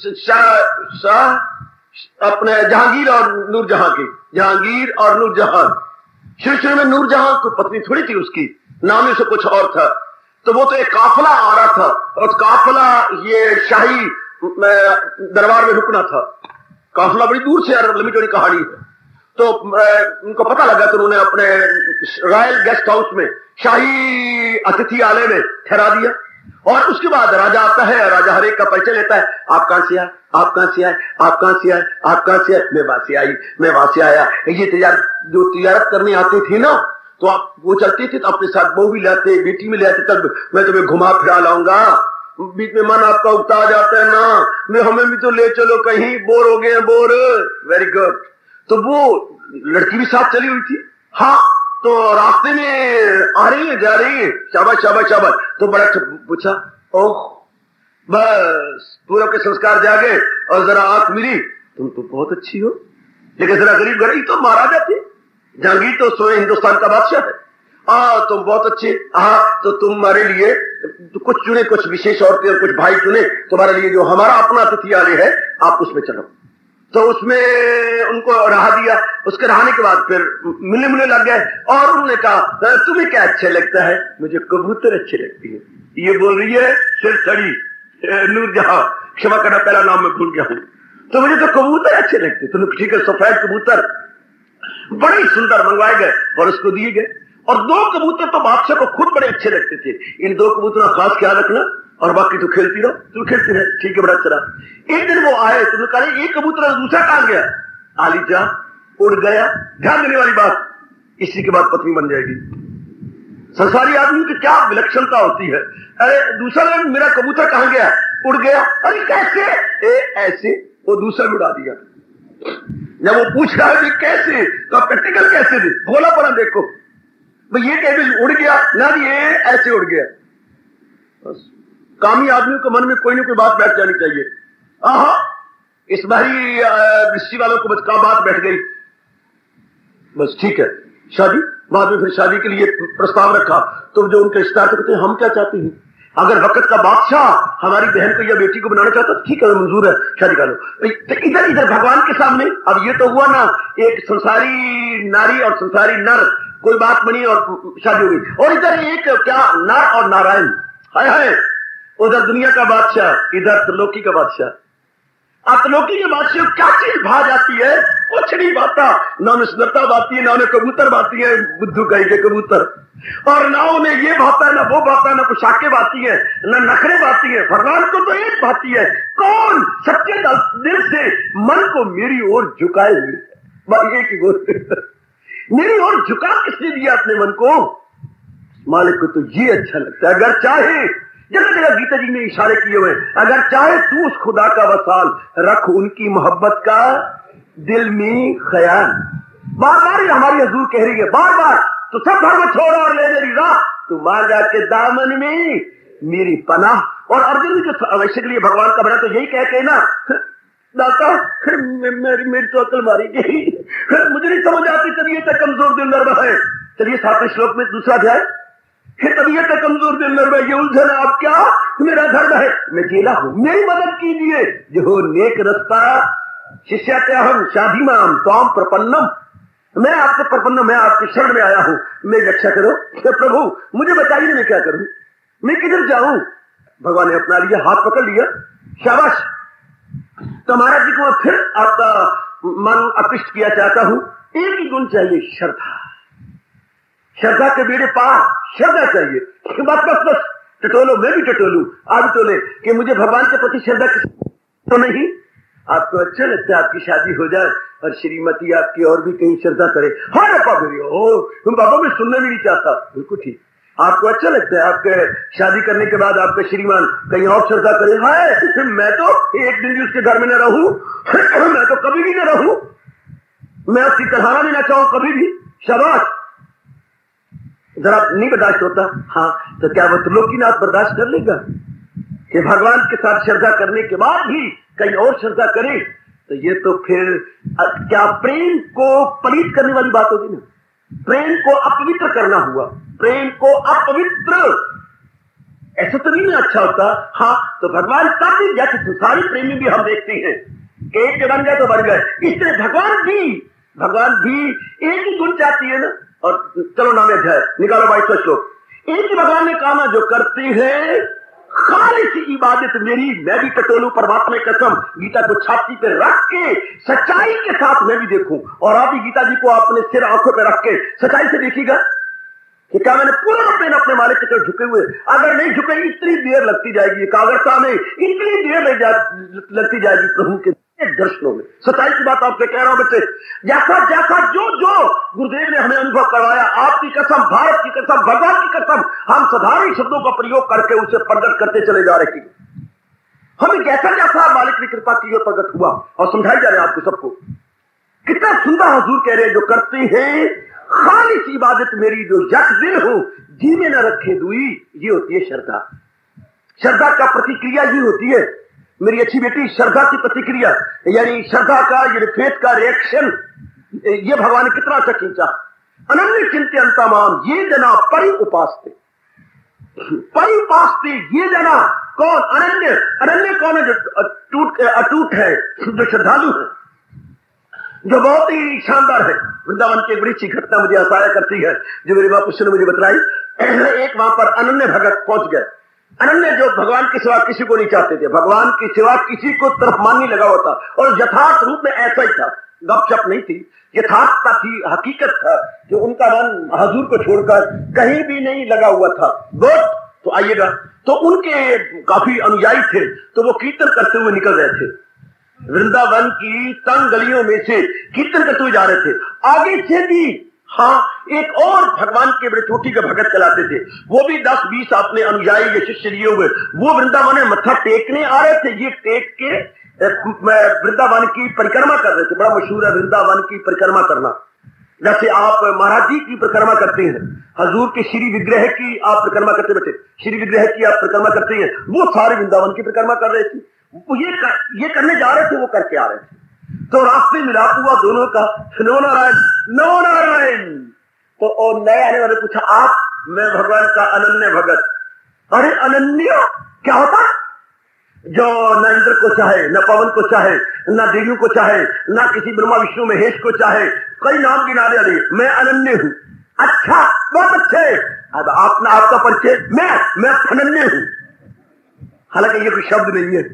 अपने जहांगीर और नूरजहां की, जहांगीर और नूरजहां। शुरू में नूरजहां को पत्नी थोड़ी थी, उसकी नाम ही से कुछ और था। तो वो तो एक काफिला आ रहा था और काफिला ये शाही दरबार में रुकना था। काफिला बड़ी दूर से आ रहा, लंबी चौड़ी कहानी है। तो उनको पता लगा तो उन्होंने अपने रॉयल गेस्ट हाउस में, शाही अतिथि आलय में ठहरा दिया। और उसके बाद राजा आता है, राजा हर एक का परिचय लेता है। आप कहां से आए, आप कहां से आए, आप कहां से आए, आप कहां से आए? मैं वहां से आई, मैं वहां से आया। ये जो तिजारत करने आती थी ना, तो आप वो चलते थे तो अपने साथ बहू भी लाते, बेटी भी लाते, तब मैं तुम्हें घुमा फिरा लाऊंगा। बीच में मन आपका उगता जाता है ना, मैं हमें भी तो ले चलो कहीं, बोर हो गए, बोर। Very good. तो वो लड़की भी साथ चली हुई थी। हाँ, तो रास्ते में आ रही है, जा रही है, शाबाश शाबाश शाबाश। तो बड़ा पूछा, ओह बस पूरब के संस्कार जागे और जरा आंख मिली, तुम तो बहुत अच्छी हो, लेकिन जरा गरीब घर ही तो महाराजा थे, जहांगीर तो सोए हिंदुस्तान का बादशाह है। तुम बहुत अच्छे। तो तुम्हारे लिए तो कुछ चुने, कुछ विशेष औरतें और कुछ भाई चुने तुम्हारे लिए, जो हमारा अपना अतिथि आलय है, आप उसमें चलो। तो उसमें उनको रहा दिया। उसके रहने के बाद फिर मिलने लग गए और उन्होंने कहा तुम्हें क्या अच्छा लगता है? मुझे कबूतर अच्छे लगती है। ये बोल रही है सिर सड़ी नूरजहां, क्षमा करना पहला नाम मैं भूल गया हूं। तो मुझे तो कबूतर अच्छे लगते। तो ठीक है, सफेद कबूतर बड़े सुंदर मंगवाए गए और उसको दिए गए। और 2 कबूतर तो बादशाह को खुद बड़े अच्छे लगते थे। इन 2 कबूतरों का खास ख्याल रखना और बाकी तो खेलती रहो, तू खेलती रहे, ठीक है, बड़ा अच्छा। एक दिन वो आए, तुमने कहा एक कबूतर दूसरा कहां गया? आली जा, उड़ गया। ध्यान देने वाली बात, इसी के बाद पत्नी बन जाएगी। संसारी आदमी की क्या विलक्षणता होती है। अरे दूसरा मेरा कबूतर कहां गया, उड़ गया, अरे कैसे, ऐसे वो दूसरा उड़ा दिया। जब वो पूछ रहा है कैसे, तो आप प्रैक्टिकल कैसे दे, बोला पड़ा देखो भाई ये कैसे उड़ गया ना, ये ऐसे उड़ गया। बस कामी आदमी को मन में कोई ना कोई बात बैठ जानी चाहिए। आहा इस बारी दृष्टि वालों को बस क्या बात बैठ गई, बस ठीक है शादी। बाद में फिर शादी के लिए प्रस्ताव रखा, तो जो उनके रिश्तेदार कहते हैं हम क्या चाहते हैं, अगर वक्त का बादशाह हमारी बहन को या बेटी को बनाना चाहता तो ठीक है मंजूर है, शादी कर लो। तो इधर इधर भगवान के सामने अब ये तो हुआ ना, एक संसारी नारी और संसारी नर कोई बात बनी और शादी हो गई, और इधर एक क्या नर और नारायण, हाय हाय, उधर दुनिया का बादशाह इधर त्रिलोकी का बादशाह। त्रिलोकी के बादशाह क्या चीज भा जाती है, कुछ नहीं बाता, ना उन्हें सुंदरता बाती है, ना उन्हें कबूतर बाती है, बुद्धू कहीं के कबूतर, और ना उन्हें ये भाता है, ना वो भाता है, ना पोशाकें बाती है, ना नखरे बाती है। भगवान को तो एक बाती है, कौन सच्चे दिल से मन को मेरी ओर झुकाए हुए, एक ही मेरी ओर झुका किसने दिया अपने मन को, मालिक को तो ये अच्छा लगता है। अगर चाहे, जगह जगह गीता जी ने इशारे किए हुए, अगर चाहे तू उस खुदा का वसाल रख उनकी मोहब्बत का दिल में ख्याल। बार बार हमारी हजूर कह रही है, बार बार, तो सब धर्म छोड़ और ले मेरी राह, तू मार जाके दामन में मेरी पनाह। और अर्जुन जो अवश्य के लिए भगवान का बना तो यही कह के ना, दाता मेरी तो अकल मारी गई, मुझे नहीं समझ आती, तबीयत कमजोर दिल नर्म है। चलिए 7वें श्लोक में दूसरा अध्याय, तबीयत कमजोर दिल नर्म है, ये उलझन आप क्या, मेरा धर्म है, मैं केला हूं, मेरी मदद कीजिए, जो हो नेक रस्ता शिष्या क्या हम शाधीमाम त्वाम प्रपन्नम, मैं आपसे प्रपन्न, मैं आपकी शरण में आया हूं, मेरी रक्षा करो प्रभु, मुझे बताइए मैं क्या करूं, मैं किधर जाऊं। भगवान ने अपना लिया, हाथ पकड़ लिया, शाबाश। तो महाराज जी को फिर आपका मन अपिष्ट किया चाहता हूं, एक ही गुण चाहिए, श्रद्धा। श्रद्धा के बेड़े पार, श्रद्धा चाहिए, बस बस बस टटोलो, मैं भी टटोलू, आप टोले कि मुझे भगवान के प्रति श्रद्धा तो नहीं। आपको अच्छा लगता है आपकी शादी हो जाए और श्रीमती आपकी और भी कहीं श्रद्धा करे, हाँ बाबा मैं सुनना भी नहीं चाहता, बिल्कुल ठीक। आपको अच्छा लगता है आपके शादी करने के बाद आपके श्रीमान कहीं और श्रद्धा करे, हाय मैं तो एक दिन भी उसके घर में न रहूं, मैं तो कभी भी न रहूं, मैं उसकी तरहाना भी ना चाहूं कभी भी, शाबाश। जरा नहीं बर्दाश्त होता, हाँ तो क्या वो त्रिलोकीनाथ बर्दाश्त कर लेगा कि भगवान के साथ श्रद्धा करने के बाद भी कहीं और श्रद्धा करे, तो ये तो फिर क्या प्रेम को पलीत करने वाली बात होगी ना, प्रेम को अपवित्र करना हुआ, प्रेम को अपवित्र, ऐसा तो नहीं अच्छा होता। हाँ तो भगवान तब भी, जैसे संसारी प्रेमी भी हम देखते हैं कि एक बन गए तो बन गए, इसलिए भगवान भी एक ही गुण चाहती है ना। और चलो नाम अध्याय निकालो 22वां श्लोक, एक ही भगवान ने कहा जो करते हैं खालिस इबादत मेरी, मैं भी टटोलू परमात्मा की कसम, गीता को छाती पे रख के सच्चाई के साथ मैं भी देखूं, और आप भी गीता जी को अपने सिर आंखों पे रख के सच्चाई से देखिएगा कि क्या मैंने पूरा अपने मालिक की तरफ झुके हुए, अगर नहीं झुके इतनी देर लगती जाएगी, एकाग्रता में इतनी देर लगती जाएगी प्रभु के दर्शनों में। सच्चाई की बात आपसे कह रहा हूं बच्चे, जैसा जैसा जो गुरुदेव ने हमें अनुभव करवाया, आपकी कसम, भारत की कसम, भगवान की कसम, हम साधारण शब्दों का प्रयोग करके उसे प्रकट करते चले जा रहे हैं। हमें जैसा जैसा मालिक की कृपा की ओर प्रकट हुआ और समझाई जा रहे हैं आपको सबको, कितना सुंदर हुजूर कह रहे हैं, जो करते हैं खालिस इबादत मेरी, जो जग दिल हो जी में न रखे दुई, ये होती है श्रद्धा। श्रद्धा का प्रतिक्रिया ये होती है मेरी अच्छी बेटी, श्रद्धा की प्रतिक्रिया, यानी श्रद्धा का ये फेथ का रिएक्शन, ये भगवान ने कितना अच्छा खींचा। अनन्य चिंत्यंतमाम ये जना परि उपास्ते, ये जना कौन, अनन्य कौन है, जो अटूट है, जो श्रद्धालु है, जो बहुत ही शानदार है। वृंदावन की एक बड़ी अच्छी घटना मुझे हंसाया करती है, जो मेरे महापुरुष ने मुझे बताई। एक वहां पर अनन्य भगत पहुंच गए, अनन्य जो भगवान की सेवा किसी को नहीं चाहते थे, भगवान की सेवा किसी को तरफ मान नहीं लगा होता, और यथार्थ रूप में ऐसा ही था, गपशप नहीं थी, यथार्थता थी, हकीकत था, जो उनका मन हजूर को छोड़कर कहीं भी नहीं लगा हुआ था। गुड, तो आइएगा, तो उनके काफी अनुयायी थे, तो वो कीर्तन करते हुए निकल रहे थे, वृंदावन की तंग गलियों में से कीर्तन करते हुए जा रहे थे। आगे से भी हाँ, एक और भगवान के बड़े चोटी के भगत चलाते थे, वो भी 10-20 अपने अनुयायी ये शिष्य लिए हुए, वो वृंदावन में मत्था टेकने आ रहे थे। ये टेक के वृंदावन की परिक्रमा कर रहे थे। बड़ा मशहूर है वृंदावन की परिक्रमा करना। जैसे आप महाराज जी की परिक्रमा करते हैं, हजूर के श्री विग्रह की आप परिक्रमा करते बैठे, श्री विग्रह की आप परिक्रमा करते हैं, वो सारे वृंदावन की परिक्रमा कर रहे थे। वो ये करने जा रहे थे, वो करके आ रहे थे। तो रास्ते मिलाप हुआ दोनों का, नो नारायण नो नारायण। तो और नए आने वाले पूछा, आप? मैं भगवान का अनन्य भगत। अरे अनन्य क्या होता? जो न इंद्र को चाहे, न पवन को चाहे, न देवियों को चाहे, न किसी ब्रह्मा विष्णु महेश को चाहे, कई नाम गिनाने वाले, मैं अनन्य हूं। अच्छा, बहुत अच्छे। अब आपका परिचय? मैं अनन्य हूं। हालांकि ये कोई शब्द नहीं है,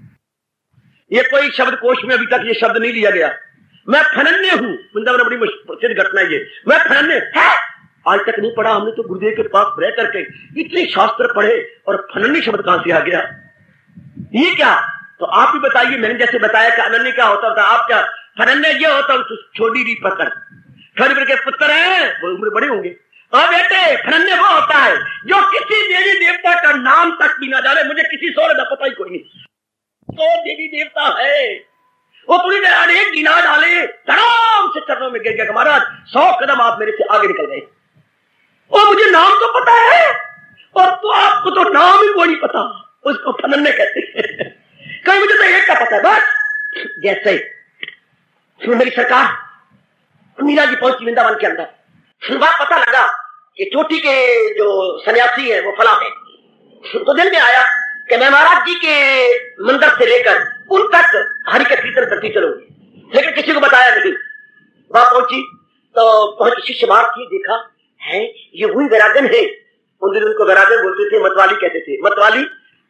ये कोई शब्द कोश में अभी तक ये शब्द नहीं लिया गया। मैं फनन्य हूं, वृंदावन में बड़ी प्रसिद्ध घटना ये। मैं फनन्य है, आज तक नहीं पढ़ा हमने तो गुरुदेव के पास रह करके इतने शास्त्र पढ़े, और फनन्य शब्द कहां से आ गया? ये क्या? तो आप भी बताइए। मैंने जैसे बताया कि अनन्य क्या होता है, आप क्या? फनन्य ये होता है छोटी री पकड़, छोटी के पुत्र है, वो उम्र बड़े होंगे। और बेटे फनन्य वो होता है जो किसी देवी देवता का नाम तक भी ना जाने। मुझे किसी सौर का पता ही कोई नहीं, तो देवी देवता है वो पूरी अनेक गिना डाले, धड़ाम से चरणों में गिर गया। महाराज 100 कदम आप मेरे से आगे निकल गए, और मुझे नाम तो पता है, और तो आपको तो नाम ही वो नहीं पता, उसको फनन्य कहते हैं। कहीं मुझे तो एक का पता है बस। जैसे मेरी सरकार मीरा जी पहुंची वृंदावन के अंदर, वहां पता लगा कि चोटी के जो सन्यासी है वो फला है। तो दिल में आया कि मैं महाराज जी के मंदिर से लेकर उन तक हरि का कीर्तन करती चलूंगी, लेकिन किसी को बताया नहीं। वहां पहुंची तो पहुंच शिष्य बाहर थी, देखा है ये वही वैरागन है। उन दिन उनको वैरागन बोलते थे, मतवाली कहते थे। मतवाली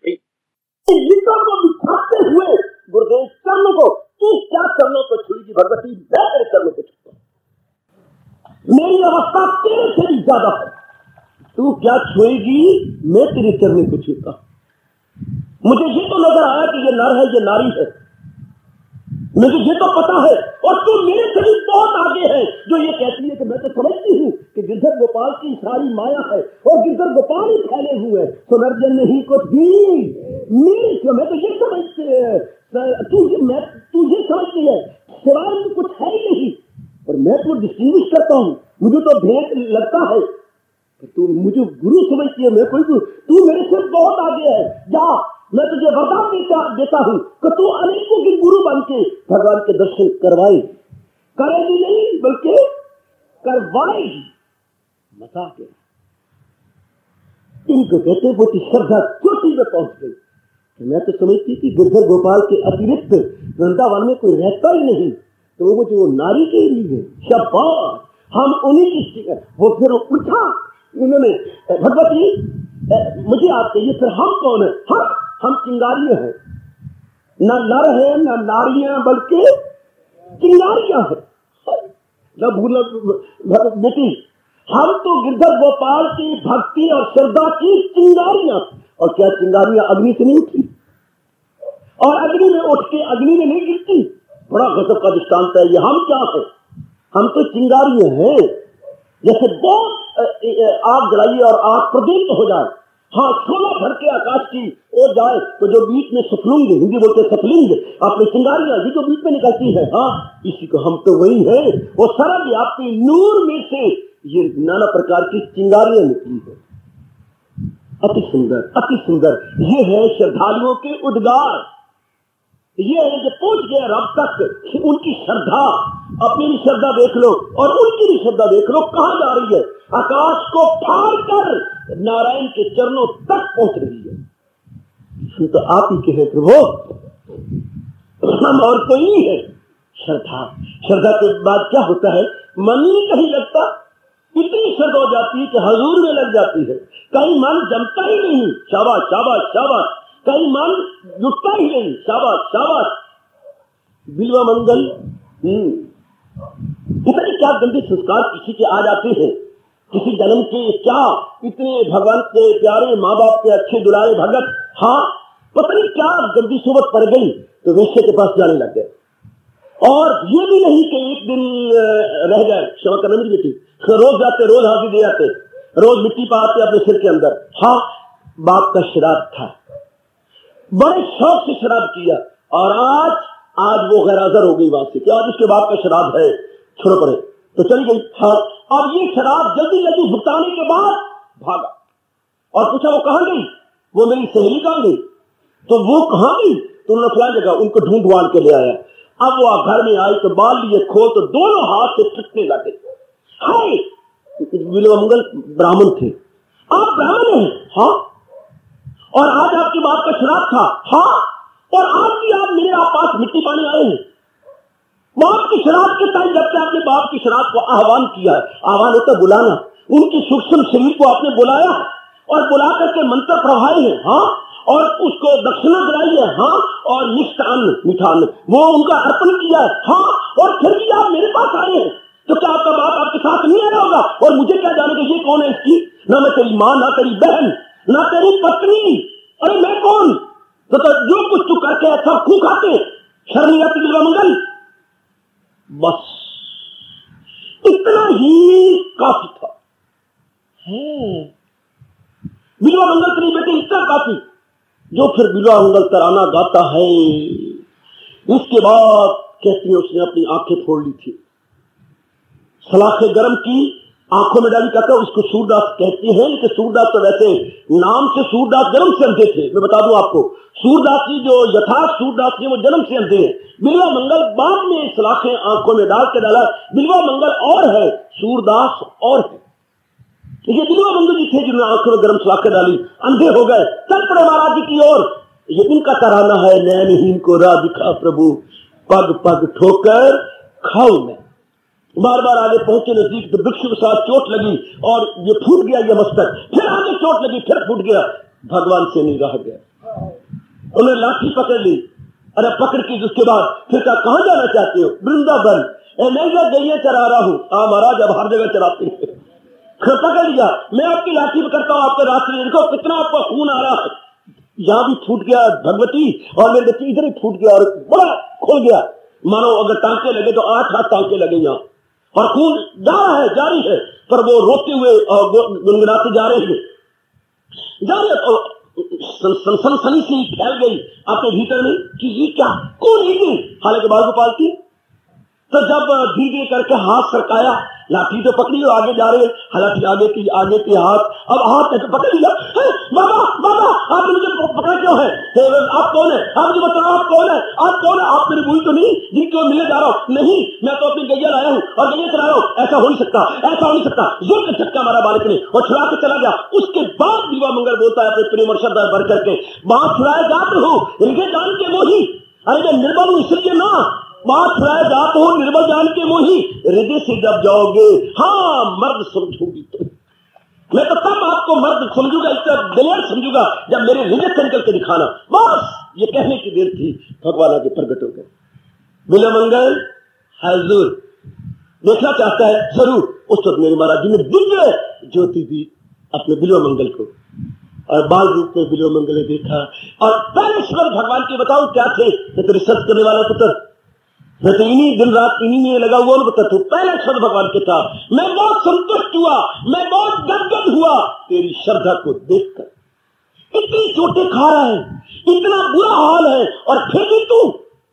को दिखाते हुए गुरुदेव चरणों को, तू क्या चरणों को छुएगी भगवती? मैं तेरे चरणों को छूता, मेरी अवस्था तेरे से भी ज्यादा है, तू क्या छुएगी? मैं तेरे चरणों को छूता। मुझे ये तो नजर आया कि ये नर है, ये नारी है, मुझे ये तो पता है, और तू मेरे से भी बहुत आगे है जो ये कहती है कि मैं तो समझती हूँ कि गिरधर गोपाल की सारी माया है, और गिरधर गोपाल ही फैले हुए, सुनर्जन नहीं कुछ भी मेरे से। मैं तो ये समझती है, तू ये समझती है सिवाय में कुछ है ही नहीं, और मैं तो डिस्टिंग्विश करता हूँ, मुझे तो भेद लगता है, तू मुझे गुरु समझती है, मैं कोई तू मेरे से बहुत आगे है। जा, मैं तुझे वरदान देता हूं कि तू अनेकों के गुरु बन के भगवान के दर्शन करवाए, करेगी नहीं बल्कि करवाएगी। मजा क्या? इनको कहते वो श्रद्धा चोटी में पहुंच गई। मैं तो समझती थी गिरधर गोपाल के अतिरिक्त वृंदावन में कोई रहता ही नहीं, तो वो मुझे वो नारी के लिए शाबाश, हम उन्हीं की। वो फिर उठा, उन्होंने भगवती मुझे आप कहिए फिर हम कौन है? हम चिंगारियां हैं, न नर है न नारियां, बल्कि चिंगारियां हैं। न भूल बेटी, हम तो गिरधर गोपाल की भक्ति और श्रद्धा की चिंगारियां। और क्या चिंगारियां अग्नि से नहीं उठी, और अग्नि में उठ के अग्नि में नहीं गिरती? बड़ा गजब का दृष्टांत है ये। हम क्या है? हम तो चिंगारियां हैं। जैसे बहुत आग जलाइए और आग प्रदीप्त हो जाए, हाँ, शोला भर के आकाश की ओर जाए, तो जो बीच में सफलुंग, हिंदी बोलते सफलिंग, अपनी चिंगारियां जो बीच में निकलती है, हाँ, इसी को हम तो वही है। वो सर्वव्यापी नूर में से ये नाना प्रकार की चिंगारियां निकली है। अति सुंदर, अति सुंदर। ये है श्रद्धालुओं के उद्गार, ये है जो पहुंच गया रब तक। उनकी श्रद्धा, अपनी भी श्रद्धा देख लो और उनकी भी श्रद्धा देख लो, कहां जा रही है? आकाश को फाड़ कर नारायण के चरणों तक पहुंच रही है। तो आप ही के हैं प्रभु, हम और कोई नहीं है। श्रद्धा, श्रद्धा के बाद क्या होता है? मन ही कहीं लगता, इतनी श्रद्धा हो जाती है कि हजूर में लग जाती है। कहीं मन जमता ही नहीं, शाबाश शाबाश शाबाश। कहीं मन जुटता ही नहीं, शाबाश शाबाश। बिल्वा मंगल, इतने क्या गंदे संस्कार किसी के आ जाते हैं, किसी जन्म के। क्या इतने भगवान के प्यारे माँ बाप के अच्छे दुलारे भगत, हाँ, पता नहीं क्या गंदी सोबत पड़ गई तो वेश्या के पास जाने लग गए, और ये भी नहीं कि एक दिन रह जाए, क्षमा करना मेरी बेटी, रोज जाते, रोज हाजिर दे जाते, रोज मिट्टी पाते अपने सिर के अंदर। हाँ, बाप का श्राद्ध था, बड़े शौक से श्राद्ध किया, और आज वो गैर हाजिर हो गई वहां से कि आज उसके बाप का श्राद्ध है, छोड़ो पड़े, तो चली गई। हाँ, अब ये श्राद्ध जल्दी जल्दी भुगताने के बाद भागा और पूछा वो कहां गई, वो मेरी सहेली कहां गई, तो वो कहां गई, तो उन्होंने फलानी जगह, उनको ढूंढ ढूंढ के ले आया। अब वो घर में आई तो बाल लिए खोल तो दोनों हाथ से पिटने लगे। हाय, बिल्वामंगल ब्राह्मण थे, आप ब्राह्मण हैं? हाँ। और आज आपके बाप का श्राद्ध था? हाँ। और आज भी आप मेरे पास मिट्टी पानी आए हैं? बाप के श्राद्ध के टाइम जब से आपने बाप के श्राद्ध को आह्वान किया है, आह्वान होता बुलाना, उनके सूक्ष्म शरीर को आपने बुलाया और बुला करके मंत्र प्रभाए हैं। हाँ, और उसको दक्षिणा दिलाई है। हाँ, और मिष्टान्न, मिठान्न वो उनका अर्पण किया है। हाँ, और फिर भी आप मेरे पास आए हैं, तो क्या आपका बाप आपके साथ नहीं आया होगा? और मुझे क्या जाने कि ये कौन है इसकी, ना मैं तेरी माँ, ना तेरी बहन, ना तेरी पत्नी, अरे मैं कौन? तो जो कुछ तू करके सब खूब खाते, शर्म नहीं आती बिल्वामंगल? बस इतना ही काफी था। बिल्वामंगल तेरी बेटे इतना काफी, जो फिर बिल्वामंगल तराना गाता है। इसके बाद कहती है उसने अपनी आंखें फोड़ ली थी, सलाखे गरम की, आंखों में डाली, कहता है उसको सूरदास कहते हैं, लेकिन सूरदास तो वैसे नाम से सूरदास जन्म से अंधे थे। मैं बता दूं आपको, सूरदास जी जो यथार्थ सूरदास जी वो जन्म से अंधे हैं। बिल्वामंगल बाद में सलाखें आंखों में डाल के डाला। बिल्वामंगल और है, सूरदास और है। ये बिल्वामंगल जी थे जिन्होंने आंखों में गर्म सलाखें डाली, अंधे हो गए, चल पड़े महाराज जी की ओर। ये इनका तराना है, नैनहीन को राह दिखा प्रभु, पग पग ठोकर खाऊ मैं। बार बार आगे पहुंचे नजदीक तो वृक्ष के साथ चोट लगी और ये फूट गया ये मस्तक, फिर आगे चोट लगी, फिर फूट गया, भगवान से नहीं रह गया। उन्हें लाठी पकड़ ली, अरे पकड़ की उसके बाद फिर कहां जाना चाहते हो? वृंदावन। मैं गैया चरा रहा हूं। हाँ महाराज, अब हर जगह चराते हैं। पकड़ लिया, मैं आपकी लाठी पकड़ता हूं, आपके रास्ते में देखो कितना आपका खून आ रहा है। यहां भी फूट गया भगवती, और मेरे बच्चे इधर ही फूट गया और बड़ा खोल गया, मानो अगर टांके लगे तो 8 टांके लगे यहाँ, और खून जा रहा है, जारी है, पर वो रोते हुए गुनगुनाते जा रहे हैं, जा रहे सनसनी सी फैल गई अपने भीतर में कि ये क्या, कौन है? हालांकि बाल गोपाल थी। तो जब धीरे करके हाथ सरकाया, लाठी तो पकड़ी और आगे जा रहे, हालांकि आगे की हाथ, अब हाथ पकड़ लिया। बाबा बाबा, आप मुझे पकड़ा क्यों है? आप कौन है? आप मुझे बताओ, आप कौन है? आप कौन है? आप मेरी भूल तो नहीं जिनकी मैं मिलने जा रहा हूँ? नहीं, मैं तो अपनी गैया लाया हूँ और गैया चला रहा हूँ। ऐसा हो नहीं सकता, ऐसा हो नहीं सकता। जोर का झटका मारा बालक ने और छुड़ा के चला गया। उसके बाद बिल्वामंगल बोलता है अपने प्रेम और श्रद्धा भर करके, बात छुड़ाए जात हो इनके जान के मोही, अरे मैं निर्बल हूँ इसलिए ना, बात छुड़ाए जात हो निर्बल जान के मोही, हृदय से जब जाओगे हाँ मर्द समझोगी तो मैं तो तब आपको मर्द समझूंगा, इसका दलेर समझूंगा जब मेरे हृदय से निकल के दिखाना। बस ये कहने की देर थी, भगवान आगे प्रकट हो गए। बिल्वामंगल हाजुर देखना चाहता है जरूर। उस वक्त मेरे महाराज जी ने दिव्य ज्योति दी अपने बिल्वामंगल को, और बाल रूप में बिल्वामंगल ने देखा। और पहलेश्वर भगवान के बताऊं क्या थे? मैं तेरे सत्य करने वाला पुत्र, मैं तो इन्हीं दिन रात इन्हीं में लगा हुआ बता तू, पहलेश्वर भगवान के था। मैं बहुत संतुष्ट हुआ, मैं बहुत गदगद हुआ तेरी श्रद्धा को देखकर। इतनी चोटें खा रहा है, इतना बुरा हाल है, और फिर भी तू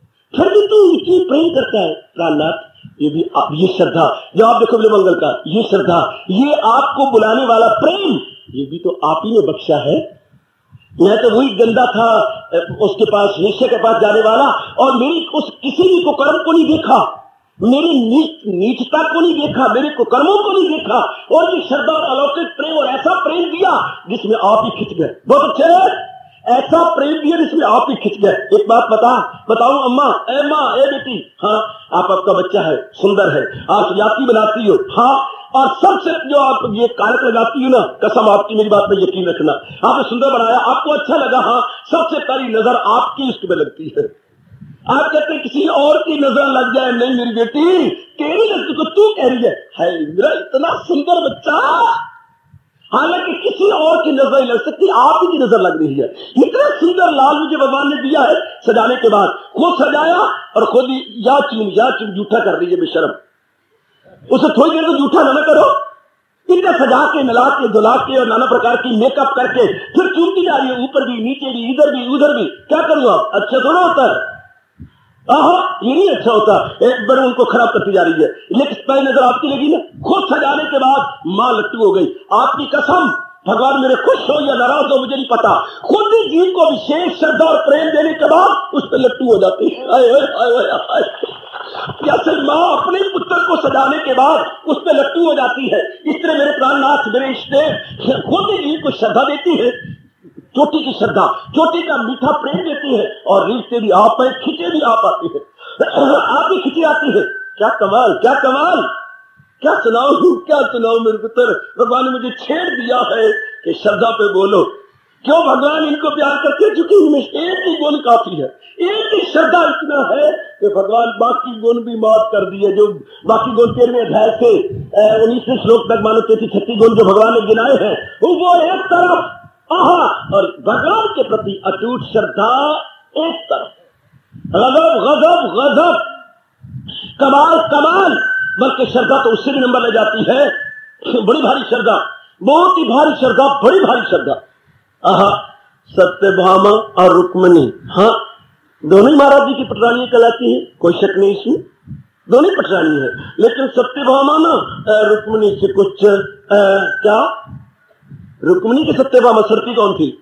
इतनी प्रेम करता है। प्राणनाथ, ये भी ये श्रद्धा जो आप देखो बिल्वामंगल का, ये श्रद्धा, ये आपको बुलाने वाला प्रेम, ये भी तो आप ही ने बख्शा है। मैं तो वही गंदा था उसके पास, निश्चय के पास जाने वाला, और मेरी उस किसी भी कुकर्म को नहीं देखा, मेरी नीचता को नहीं देखा, मेरे कुकर्मों को नहीं देखा, और ये श्रद्धा और अलौकिक प्रेम और ऐसा प्रेम दिया जिसमें आप ही खिंच गए। बहुत अच्छे है, ऐसा प्रेम दिया जिसमें आप ही खिंच गए। एक बात बताऊं अम्मा, ए माँ, ए बेटी, हाँ आपका बच्चा है, सुंदर है, आप जाति बनाती हो, हाँ, और सबसे जो आप ये कारक लगाती हो ना, कसम आपकी मेरी बात में यकीन रखना, आपने सुंदर बनाया, आपको अच्छा लगा, हाँ, सबसे पहली नजर आपकी इसके में लगती है। आप कहते हैं किसी और की नजर लग जाए, नहीं मेरी बेटी तेरी लगती, तो तू कह रही है मेरा इतना सुंदर बच्चा, हालांकि किसी और की नजर नहीं लग सकती, आप ही की नजर लग रही है। इतना सुंदर लाल मुझे भगवान ने दिया है सजाने के बाद, खुद सजाया और खुद ही या चूम जूठा कर दीजिए बेशरम, उसे थोड़ी देर तो जूठा ना करो, इतना सजा के मिला के धुला के और नाना प्रकार की मेकअप करके फिर चूमती जा रही है, ऊपर भी नीचे भी इधर भी उधर भी। क्या करूंगा, अच्छा थोड़ा होता है, ये नहीं अच्छा होता, एक बार उनको खराब करती जा रही है। लेकिन पहली नजर आपकी लगी ना, खुद सजाने के बाद मां लट्टू हो गई। आपकी कसम, भगवान मेरे खुश हो या नाराज हो मुझे नहीं पता, खुद ही जीव को विशेष श्रद्धा और प्रेम देने के बाद उस पर लट्टू हो जाती है। जैसे माँ अपने पुत्र को सजाने के बाद उस पर लट्टू हो जाती है, इस तरह मेरे प्राणनाथ मेरे इष्ट खुद ही जीव को श्रद्धा देती है, चोटी की श्रद्धा, चोटी का मीठा प्रेम देती है, और रिश्ते भी आप है, खिंचे भी आप आती है, आप भी खिंची आती है। क्या कमाल, क्या कमाल, क्या सुनाओ मेरे पुत्र। भगवान ने मुझे छेड़ दिया है कि श्रद्धा पे बोलो। क्यों भगवान इनको प्यार करते हैं? क्योंकि इनमें एक ही गुण काफी है, एक ही श्रद्धा इतना है कि भगवान बाकी गुण भी माफ कर दिए। जो बाकी गुण 13वें अध्याय से 19वें श्लोक तक मानो 33-36 गुण जो भगवान ने गिनाए हैं, वो एक तरफ, और भगवान के प्रति अटूट श्रद्धा एक तरफ, गजब गजब गजब, कमाल कमाल। बल्कि श्रद्धा तो उससे भी नंबर ले जाती है, बड़ी भारी श्रद्धा, बहुत ही भारी श्रद्धा, बड़ी भारी श्रद्धा। सत्यभामा और रुक्मिणी, हाँ दोनों ही महाराज जी की पटरानी कहलाती है, कोई शक नहीं इसमें, दोनों ही पटरानी है। लेकिन सत्यभामा ना रुक्मिणी से कुछ क्या, रुक्मिणी की सत्यभामा सरती कौन थी?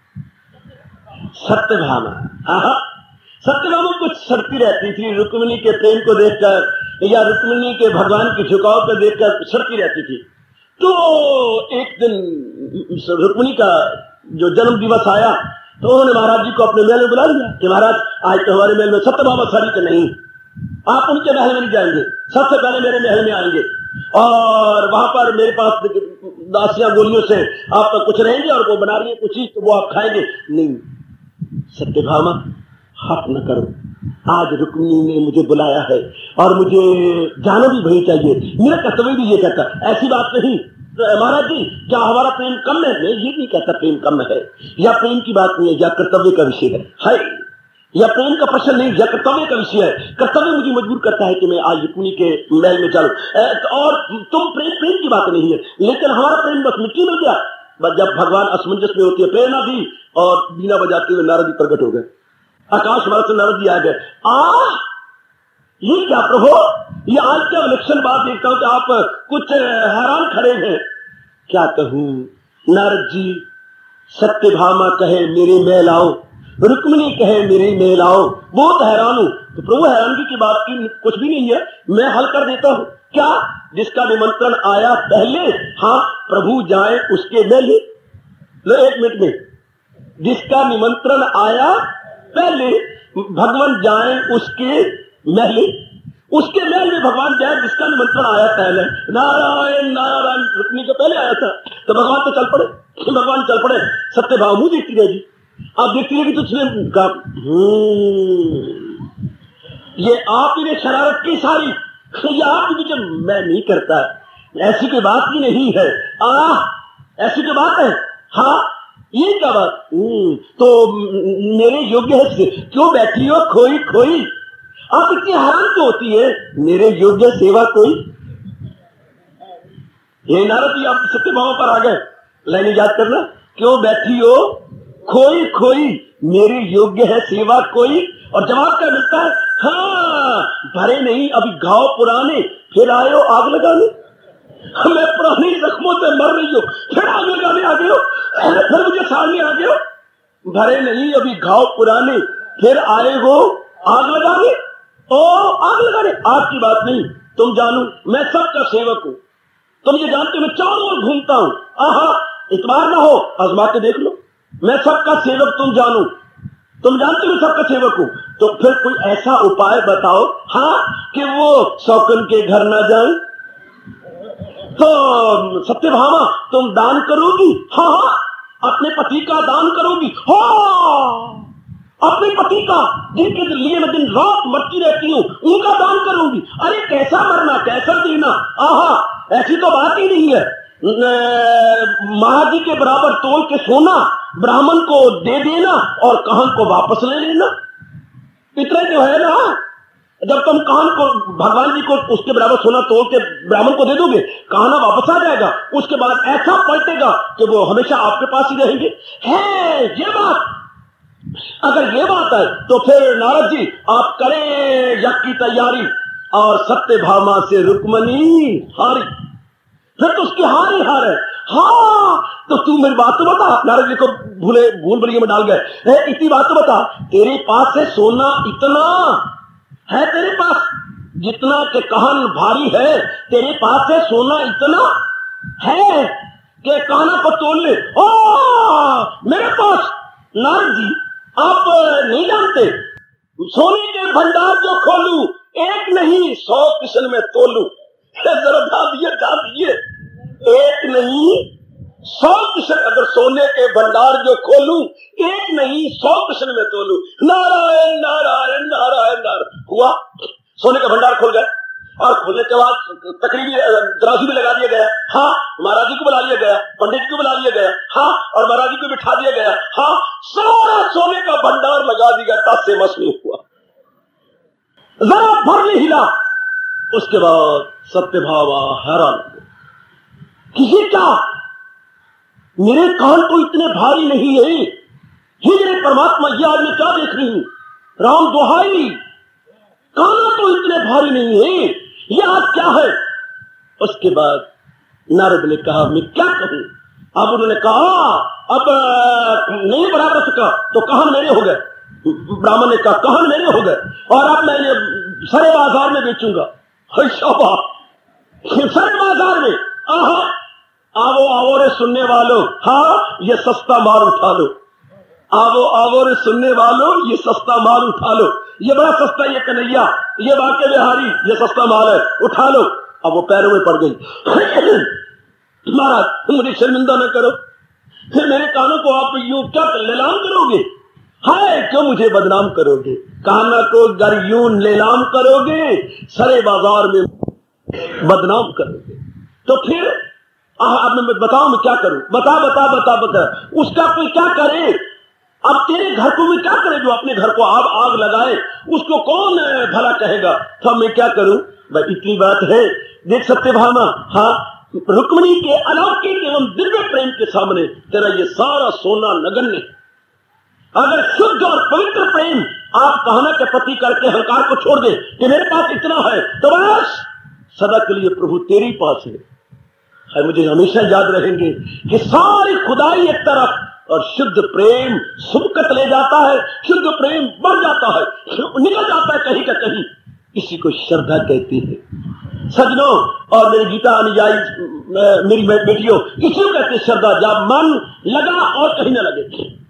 सत्यभामा, सत्यभामा कुछ सरती रहती थी, रुक्मिणी के प्रेम को देखकर या रुक्मिणी के भगवान के झुकाव को देखकर सरती रहती थी। तो एक दिन रुक्मिणी का जो जन्म दिवस आया तो उन्होंने महाराज जी को अपने महल में बुला लिया कि महाराज आज तो हमारे महल में सत्यभामा सारी के नहीं, आप उनके महल में नहीं जाएंगे, सबसे पहले मेरे महल में आएंगे और वहां पर मेरे पास दासियां गोलियों से आप कुछ रहेंगे और वो बना रही है कुछ चीज तो वो आप खाएंगे। नहीं सत्यभामा, हट न करो, आज रुक्मिणी ने मुझे बुलाया है और मुझे जाना भी वही चाहिए, मेरा कर्तव्य भी ये कहता। ऐसी बात नहीं महाराज जी, क्या हमारा प्रेम कम है? मैं ये नहीं कहता प्रेम कम है, या प्रेम की बात नहीं है, या कर्तव्य का विषय है, या प्रेम का प्रश्न नहीं, या कर्तव्य का विषय है। कर्तव्य मुझे मजबूर करता है कि मैं आज रुक्मिणी के महल में चलूं, और तुम प्रेम की बात नहीं है, लेकिन हमारा प्रेम बस मिट्टी में गया। जब भगवान असमंजस में होती है, प्रेरणा दी और बीना बजाते हुए नारद जी प्रकट हो गए, आकाश मार्ग से नारद जी आ गए। ये क्या प्रभु, ये आज क्या विलक्षण बात देखता हूं कि आप कुछ हैरान खड़े हैं। क्या कहूं नारद जी, सत्यभामा कहे मेरे महल आओ, रुक्मिणी कहे मेरे महल आओ, बहुत हैरान हूं। तो प्रभु हैरानगी की बात की कुछ भी नहीं है, मैं हल कर देता हूं। क्या? जिसका निमंत्रण आया पहले, हाँ प्रभु जाए उसके महल। लो एक मिनट में, जिसका निमंत्रण आया पहले भगवान जाए उसके महल, उसके महल में भगवान जाए जिसका निमंत्रण आया पहले। नारायण नारायण, रुक्मिणी को पहले आया था तो भगवान तो चल पड़े, भगवान चल पड़े। सत्यभामा मुंह देखती रहेगी, आप देखती रहेगी तो उसने कहा ये आप ही ने शरारत की सारी, ये आप ही जो मैं नहीं करता, ऐसी कोई बात ही नहीं है। ऐसी कोई बात है? हाँ ये क्या बात? तो मेरे योग्य है क्यों बैठी हो खोई खोई, आप इतनी हैरान क्यों होती है? मेरे योग्य सेवा कोई। ये नारद जी आप सत्यभामा पर आ गए, लाइन याद करना, क्यों बैठी हो खोई खोई, मेरे योग्य है सेवा कोई। और जवाब क्या मिलता है? हाँ भरे नहीं अभी घाव पुराने, फिर आए हो आग लगाने। मैं पुराने जख्मों से मर रही हो, फिर आग लगाने आ गए हो, फिर मुझे सामने आ गए हो। भरे नहीं अभी घाव पुराने, फिर आए हो आग लगाने। ओ आग लगाने, आग की बात नहीं, तुम जानो मैं सबका सेवक हूं, तुम ये जानते हो मैं चारों ओर घूमता हूं। इतबार ना हो, आजमा के देख लो, मैं सबका सेवक तुम जानो, तुम जानते हो मैं सबका सेवक हूं। तो फिर कोई ऐसा उपाय बताओ हाँ कि वो शौकन के घर ना जाए। तो सत्यभामा तुम दान करोगी? हाँ अपने पति का दान करोगी? हाँ अपने पति का, जिनके लिए मैं दिन रात मरती रहती हूँ, उनका दान करूंगी। अरे कैसा मरना कैसा जीना, ऐसी तो बात ही नहीं है। महाराज जी के बराबर तोल के सोना, ब्राह्मण को दे देना और कहन को वापस ले लेना, इतना जो है ना। जब तुम कहन को, भगवान जी को उसके बराबर सोना तोल के ब्राह्मण को दे दोगे, कहना वापस आ जाएगा, उसके बाद ऐसा पलटेगा कि वो हमेशा आपके पास ही रहेंगे। है ये बात, अगर ये बात है तो फिर नारद जी आप करें यज्ञ की तैयारी और सत्यभामा से रुक्मणी हारी, फिर तो उसकी हार ही हार है। हाँ तो तू मेरी बात तो बता, नारद जी को भूल भुलैया में डाल गए, इतनी बात तो बता, तेरे पास है सोना इतना है, तेरे पास जितना के कहन भारी है, तेरे पास है सोना इतना है कि कहना को तोल ले। ओ मेरे पास, नारद जी आप नहीं जानते, सोने के भंडार जो खोलू, एक नहीं 100 कृष्ण में तोलू। जरा धा दिए, एक नहीं 100 कृष्ण, अगर सोने के भंडार जो खोलू, एक नहीं 100 कृष्ण में तोलू। नारायण नारायण नारायण नारायण हुआ, सोने का भंडार खोल गए और खोलने के बाद तकरीबी तराजू भी लगा दिया गया। हाँ, महाराज जी को बुला लिया गया, पंडित जी को बुला लिया गया। हाँ, और महाराज जी को बिठा दिया गया। हाँ, सारा सोने का भंडार लगा दिया, तब से मस नहीं हुआ, जरा भर नहीं हिला। उसके बाद सत्यभामा हैरान, किसी क्या मेरे कान तो इतने भारी नहीं है, हे मेरे परमात्मा, ये आज मैं क्या देख रही हूं, राम दुहाई, कान तो इतने भारी नहीं है, ये आज क्या है। उसके बाद नारद ने कहा मैं क्या कहूं। अब उन्होंने कहा अब नहीं बराबर चुका तो कहन मेरे हो गए। ब्राह्मण ने कहा कहन मेरे हो गए और अब मैं सारे बाजार में बेचूंगा। सारे बाजार में आवो आवो रे सुनने वालों, हाँ ये सस्ता माल उठा लो, आवो आवो रे सुनने वालों, ये सस्ता माल उठा लो, ये बड़ा सस्ता, ये कन्हैया, ये बाके बिहारी, ये सस्ता माल है, उठा लो। अब वो पैरों में पड़ गई। महाराज मुझे शर्मिंदा न करो, फिर मेरे कानों को आप यूं क्या नीलाम करोगे, हाय क्यों मुझे बदनाम करोगे, काना को अगर यूं नीलाम करोगे, सारे बाजार में बदनाम करोगे, तो फिर अब मैं बताऊं मैं क्या करूं, बता बता बता बता, उसका कोई क्या करे। अब तेरे घर को मैं क्या करे, जो अपने घर को आग लगाए, उसको कौन भला कहेगा। तो मैं क्या करूं भाई, इतनी बात है। देख सत्यभामा, हाँ रुक्मिणी के अलौकिक एवं दिव्य प्रेम के सामने तेरा ये सारा सोना नगण्य। अगर शुद्ध और पवित्र प्रेम आप कहना के प्रति करके अहंकार को छोड़ दे कि मेरे पास इतना है, तो बस सदा के लिए प्रभु तेरे पास है। मुझे हमेशा याद रहेंगे कि सारी खुदाई एक तरफ और शुद्ध प्रेम सुबकत ले जाता है, शुद्ध प्रेम बढ़ जाता है, निकल जाता है कहीं का कहीं। इसी को श्रद्धा कहती है सजनों और मेरी गीता अनुयायी मेरी बेटियों, इसी को कहते श्रद्धा। जब मन लगा और कहीं ना लगे,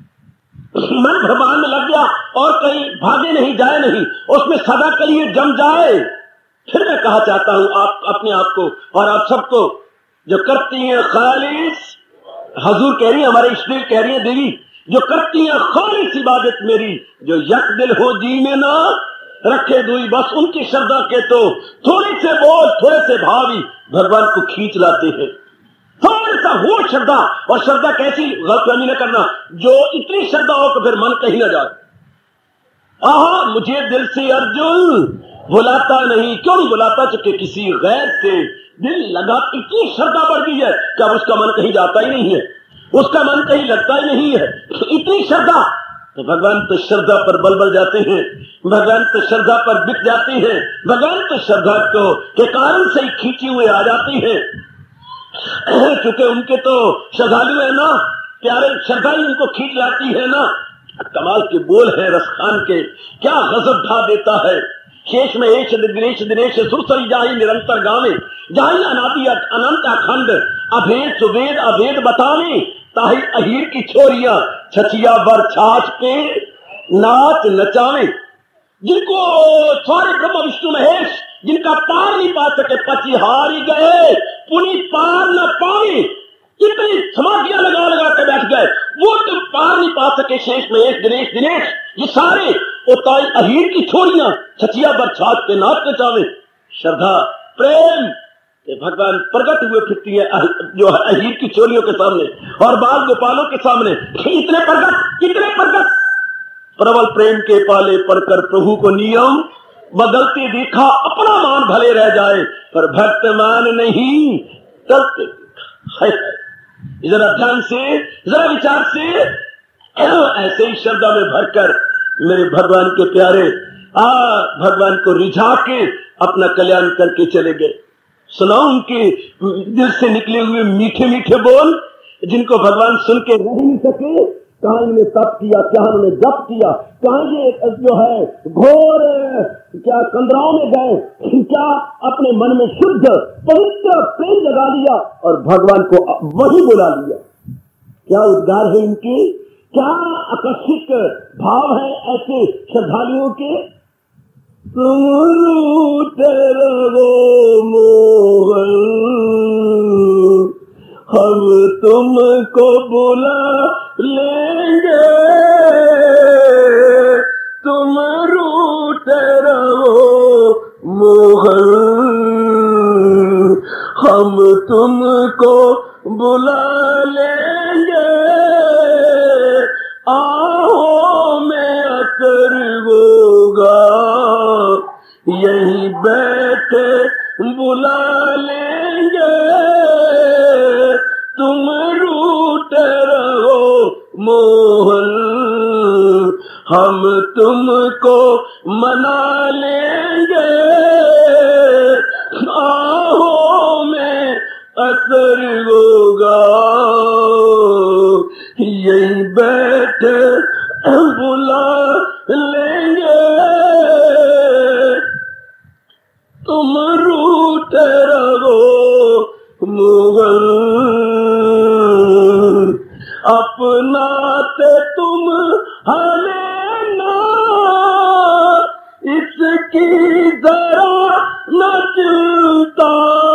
मन भगवान में लग गया और कहीं भागे नहीं जाए नहीं, उसमें सदा के लिए जम जाए। फिर मैं कहा चाहता हूं आप अपने आप को और आप सबको जो करती हैं खालिस, हजूर कह रही है, हमारे इष्ट कह रही है देवी, जो करती हैं खालिस इबादत मेरी, जो यक दिल हो जी में ना रखे दुई, बस उनकी श्रद्धा के तो थोड़े से बोल थोड़े से भावी भगवान को खींच लाते हैं। थोड़ा सा हो श्रद्धा, और श्रद्धा कैसी, गलतफहमी न करना, जो इतनी श्रद्धा हो कि फिर मन कहीं ना जाए। आहा मुझे दिल से अर्जुन बुलाता नहीं, क्यों नहीं बुलाता, चुके किसी गैर से दिल लगा। इतनी श्रद्धा बढ़ गई है कि अब उसका मन कहीं जाता ही नहीं है, उसका मन कहीं लगता ही नहीं है, इतनी श्रद्धा। तो भगवान तो श्रद्धा पर बल जाते हैं, भगवान तो श्रद्धा पर बिक जाते हैं, भगवान तो श्रद्धा को के कारण से ही खींची हुए आ जाती है, क्योंकि उनके तो श्रद्धालु है ना, प्यारे श्रद्धा ही उनको खींच लाती है ना। कमाल के बोल है रसखान के, क्या गजब ढा देता है। शेष में एश दिनेश दिनेश सुरसरी जाही निरंतर गावे, जाही अनादि अनंत अखंड, अभेद सुवेद अभेद बतावे, ताही अहीर की छोरियां छछिया बर छाछ पे नाच नचावे। जिनको सारे ब्रह्म विष्णु महेश जिनका पार नहीं पा सके, पचिहारी गए पुनी पार न पावे, इतनी समाधियां लगा लगा के बैठ गए, वो तो पार नहीं पा सके। शेष महेश दिनेश दिनेश ये सारे ताई अहीर की छोरियां छचिया बर छाछ पे नाच नचावे। श्रद्धा प्रेम भगवान प्रकट हुए फिरती है जो अहीर की चोरियों के सामने और बाल गोपालों के सामने। इतने प्रकट प्रबल प्रेम के पाले पढ़कर प्रभु को नियम बदलते देखा, अपना मान भले रह जाए पर भक्त मान नहीं चलते। जरा ध्यान से, जरा विचार से, ऐसे ही श्रद्धा में भरकर मेरे भगवान के प्यारे भगवान को रिझा के अपना कल्याण करके चले गए। सुनाओ उनके दिल से निकले हुए मीठे मीठे बोल, जिनको भगवान सुन के रह नहीं सके। कहाँ इन्होंने तप किया, क्या उन्होंने जप किया, कहाँ ये जो है घोर क्या कंदराओं में गए, क्या अपने मन में शुद्ध पवित्र प्रेम जगा लिया और भगवान को वही बुला लिया। क्या उद्गार है इनके, क्या आकर्षित भाव है ऐसे श्रद्धालुओं के। तुम रूठे रहो मोहन, हम तुमको बुला लेंगे। तुम रूठे रहो मोहन, हम तुमको बुला लेंगे। आओ मैं अतर होगा, यहीं बैठे बुला लेंगे। तुम रूठे रहो मोहन, हम तुमको मना लेंगे। आओ मैं असर होगा, यहीं बैठे बुला लेंगे। तुम रूठे रहो मुगल, अपनाते तुम हमें ना, इसकी जरा न चिंता।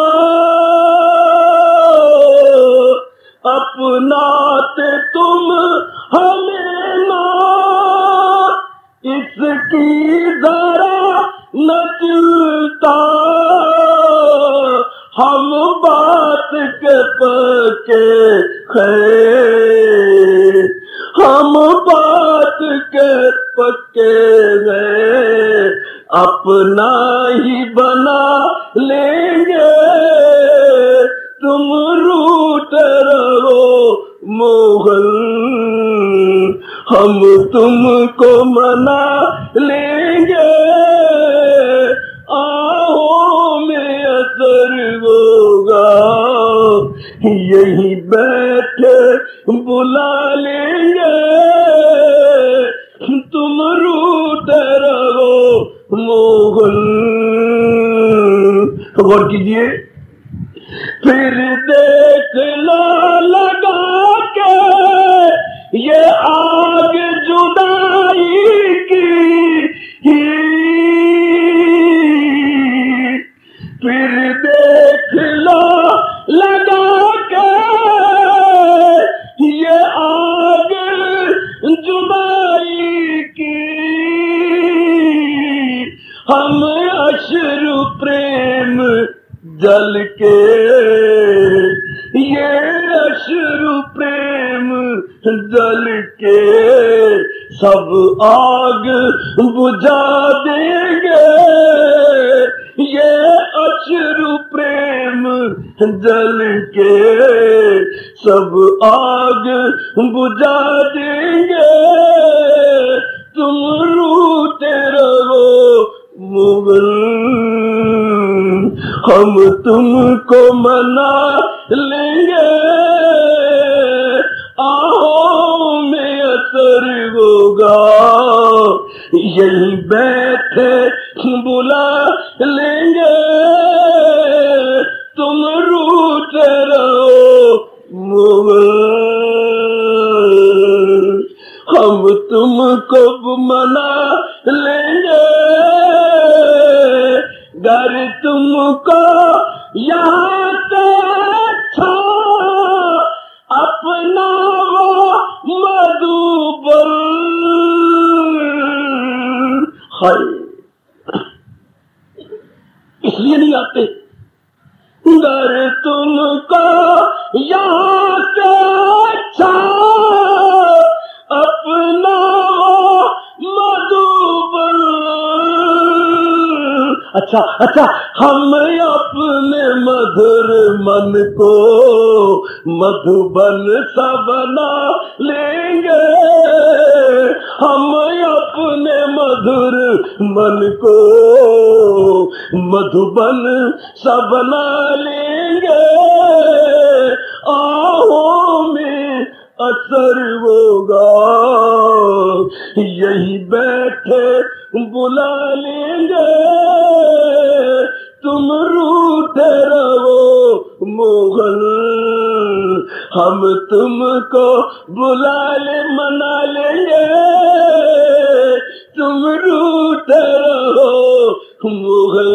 अपनाते तुम हमें ना, इसकी जरा न चिंता। हम बात के पक्के हैं, हम बात के पक्के हैं, अपना ही बना लेंगे। तुम रूठे रहो मोहन, हम तुमको मना लेंगे। आओ मैं असर होगा, यहीं बैठे बुला लेंगे। तुम रूठे रहो मोहन। गौर कीजिए, फिर देख लो लगा के ये आग जुदाई की, फिर देख लो लगा के ये आग जुदाई की। हम अश्रु प्रेम जल के, ये अश्रु प्रेम जल के सब आग बुझा देंगे। ये अश्रु प्रेम जल के सब आग बुझा देंगे। तुम रूठे रहो मुगल, हम तुमको मना लेंगे। आओ मैं असर होगा, यहीं बैठे बुला लेंगे। तुम रूठे रहो मोहन, हम तुमको मना लेंगे। घर तुमको यहाँ से अच्छा अपना वो मधुबन। हाय, इसलिए नहीं आते, गर तुमको यहाँ से अच्छा अपना मधुबन, अच्छा हम अपने मधुर मन को मधुबन सा बना लेंगे, हम अपने मधुर मन को मधुबन सा बना लेंगे। आओ में असर होगा यही बैठे बुला लेंगे, तुम रूठे रहो मोगल, हम तुमको बुला ले मना लेंगे, तुम रूठे रहो मोगल।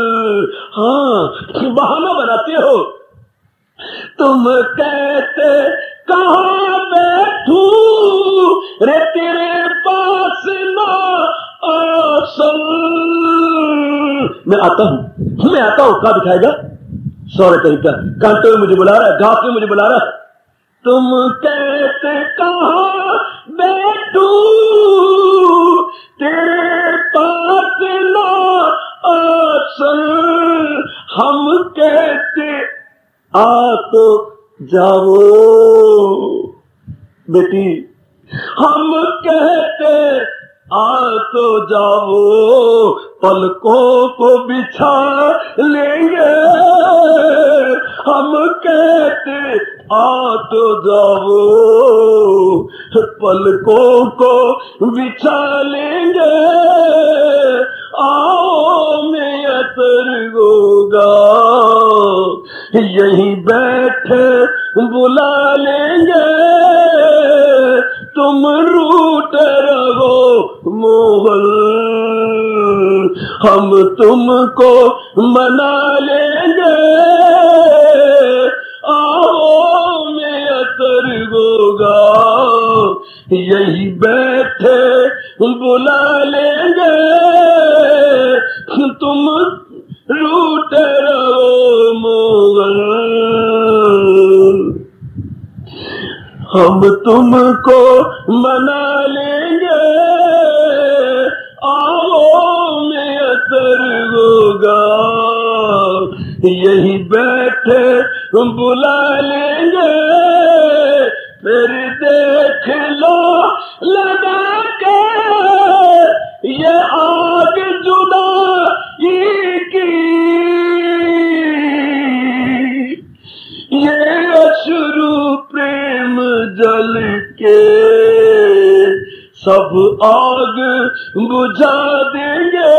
हाँ, बहाना बनाते हो तुम, कहते कहाँ बैठू रे तेरे पास ना आसन। मैं आता हूँ, कहाँ दिखाएगा? सौरे तरीका, कांटों में मुझे बुला रहा है, घास में मुझे बुला रहा है। तुम कहते कहाँ बैठू तेरे पास ना आसन, हम कहते आ तो जाओ बेटी, हम कहते आ तो जाओ, पलकों को बिछा लेंगे, हम कहते आ तो जाओ, पलकों को बिछा लेंगे। आओ में असर होगा यहीं बैठे बुला लेंगे, तुम रूठे रहो मोगल, हम तुमको मना लेंगे। आओ में असर होगा यही बैठे बुला लेंगे, तुम रूठे रहो मोगल, हम तुमको मना लेंगे। आओ में असर होगा यही बैठे बुला लेंगे, फिर देख लो लगा के ये आग जुदाई की, ये अश्रु प्रेम जल के सब आग बुझा देंगे,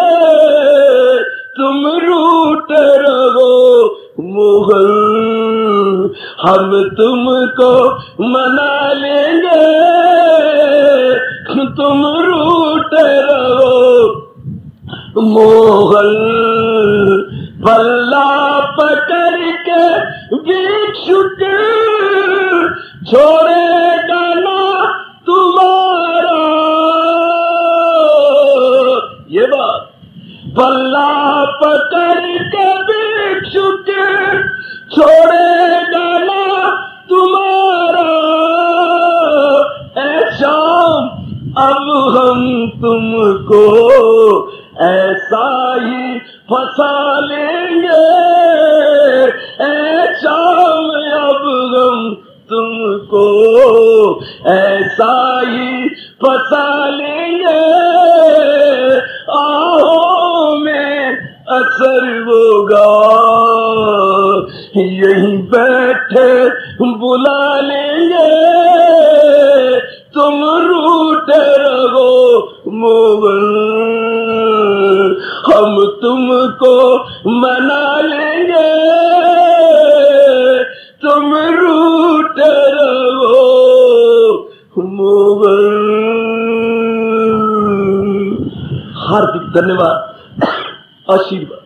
तुम रूठे रहो मुगल, हम तुमको मना लेंगे, तुम रूठे रहो मोगल। पल्ला पकड़ के भिक्षुक छोड़ेगा ना तुम्हारा, ये बात, पल्ला पकड़ के भिक्षुक छोड़ेगा ना तुम्हारा। ऐ शाम अब हम तुमको ऐसा ही फंसा लेंगे, ऐ शाम अब हम तुमको ऐसा ही फंसा लेंगे। आओ में असर होगा यहीं बैठे बुला लेंगे, तुम रूठे रहो मोगल, हम तुमको मना लेंगे, तुम रूठे रहो मोगल। हार्दिक धन्यवाद, आशीर्वाद।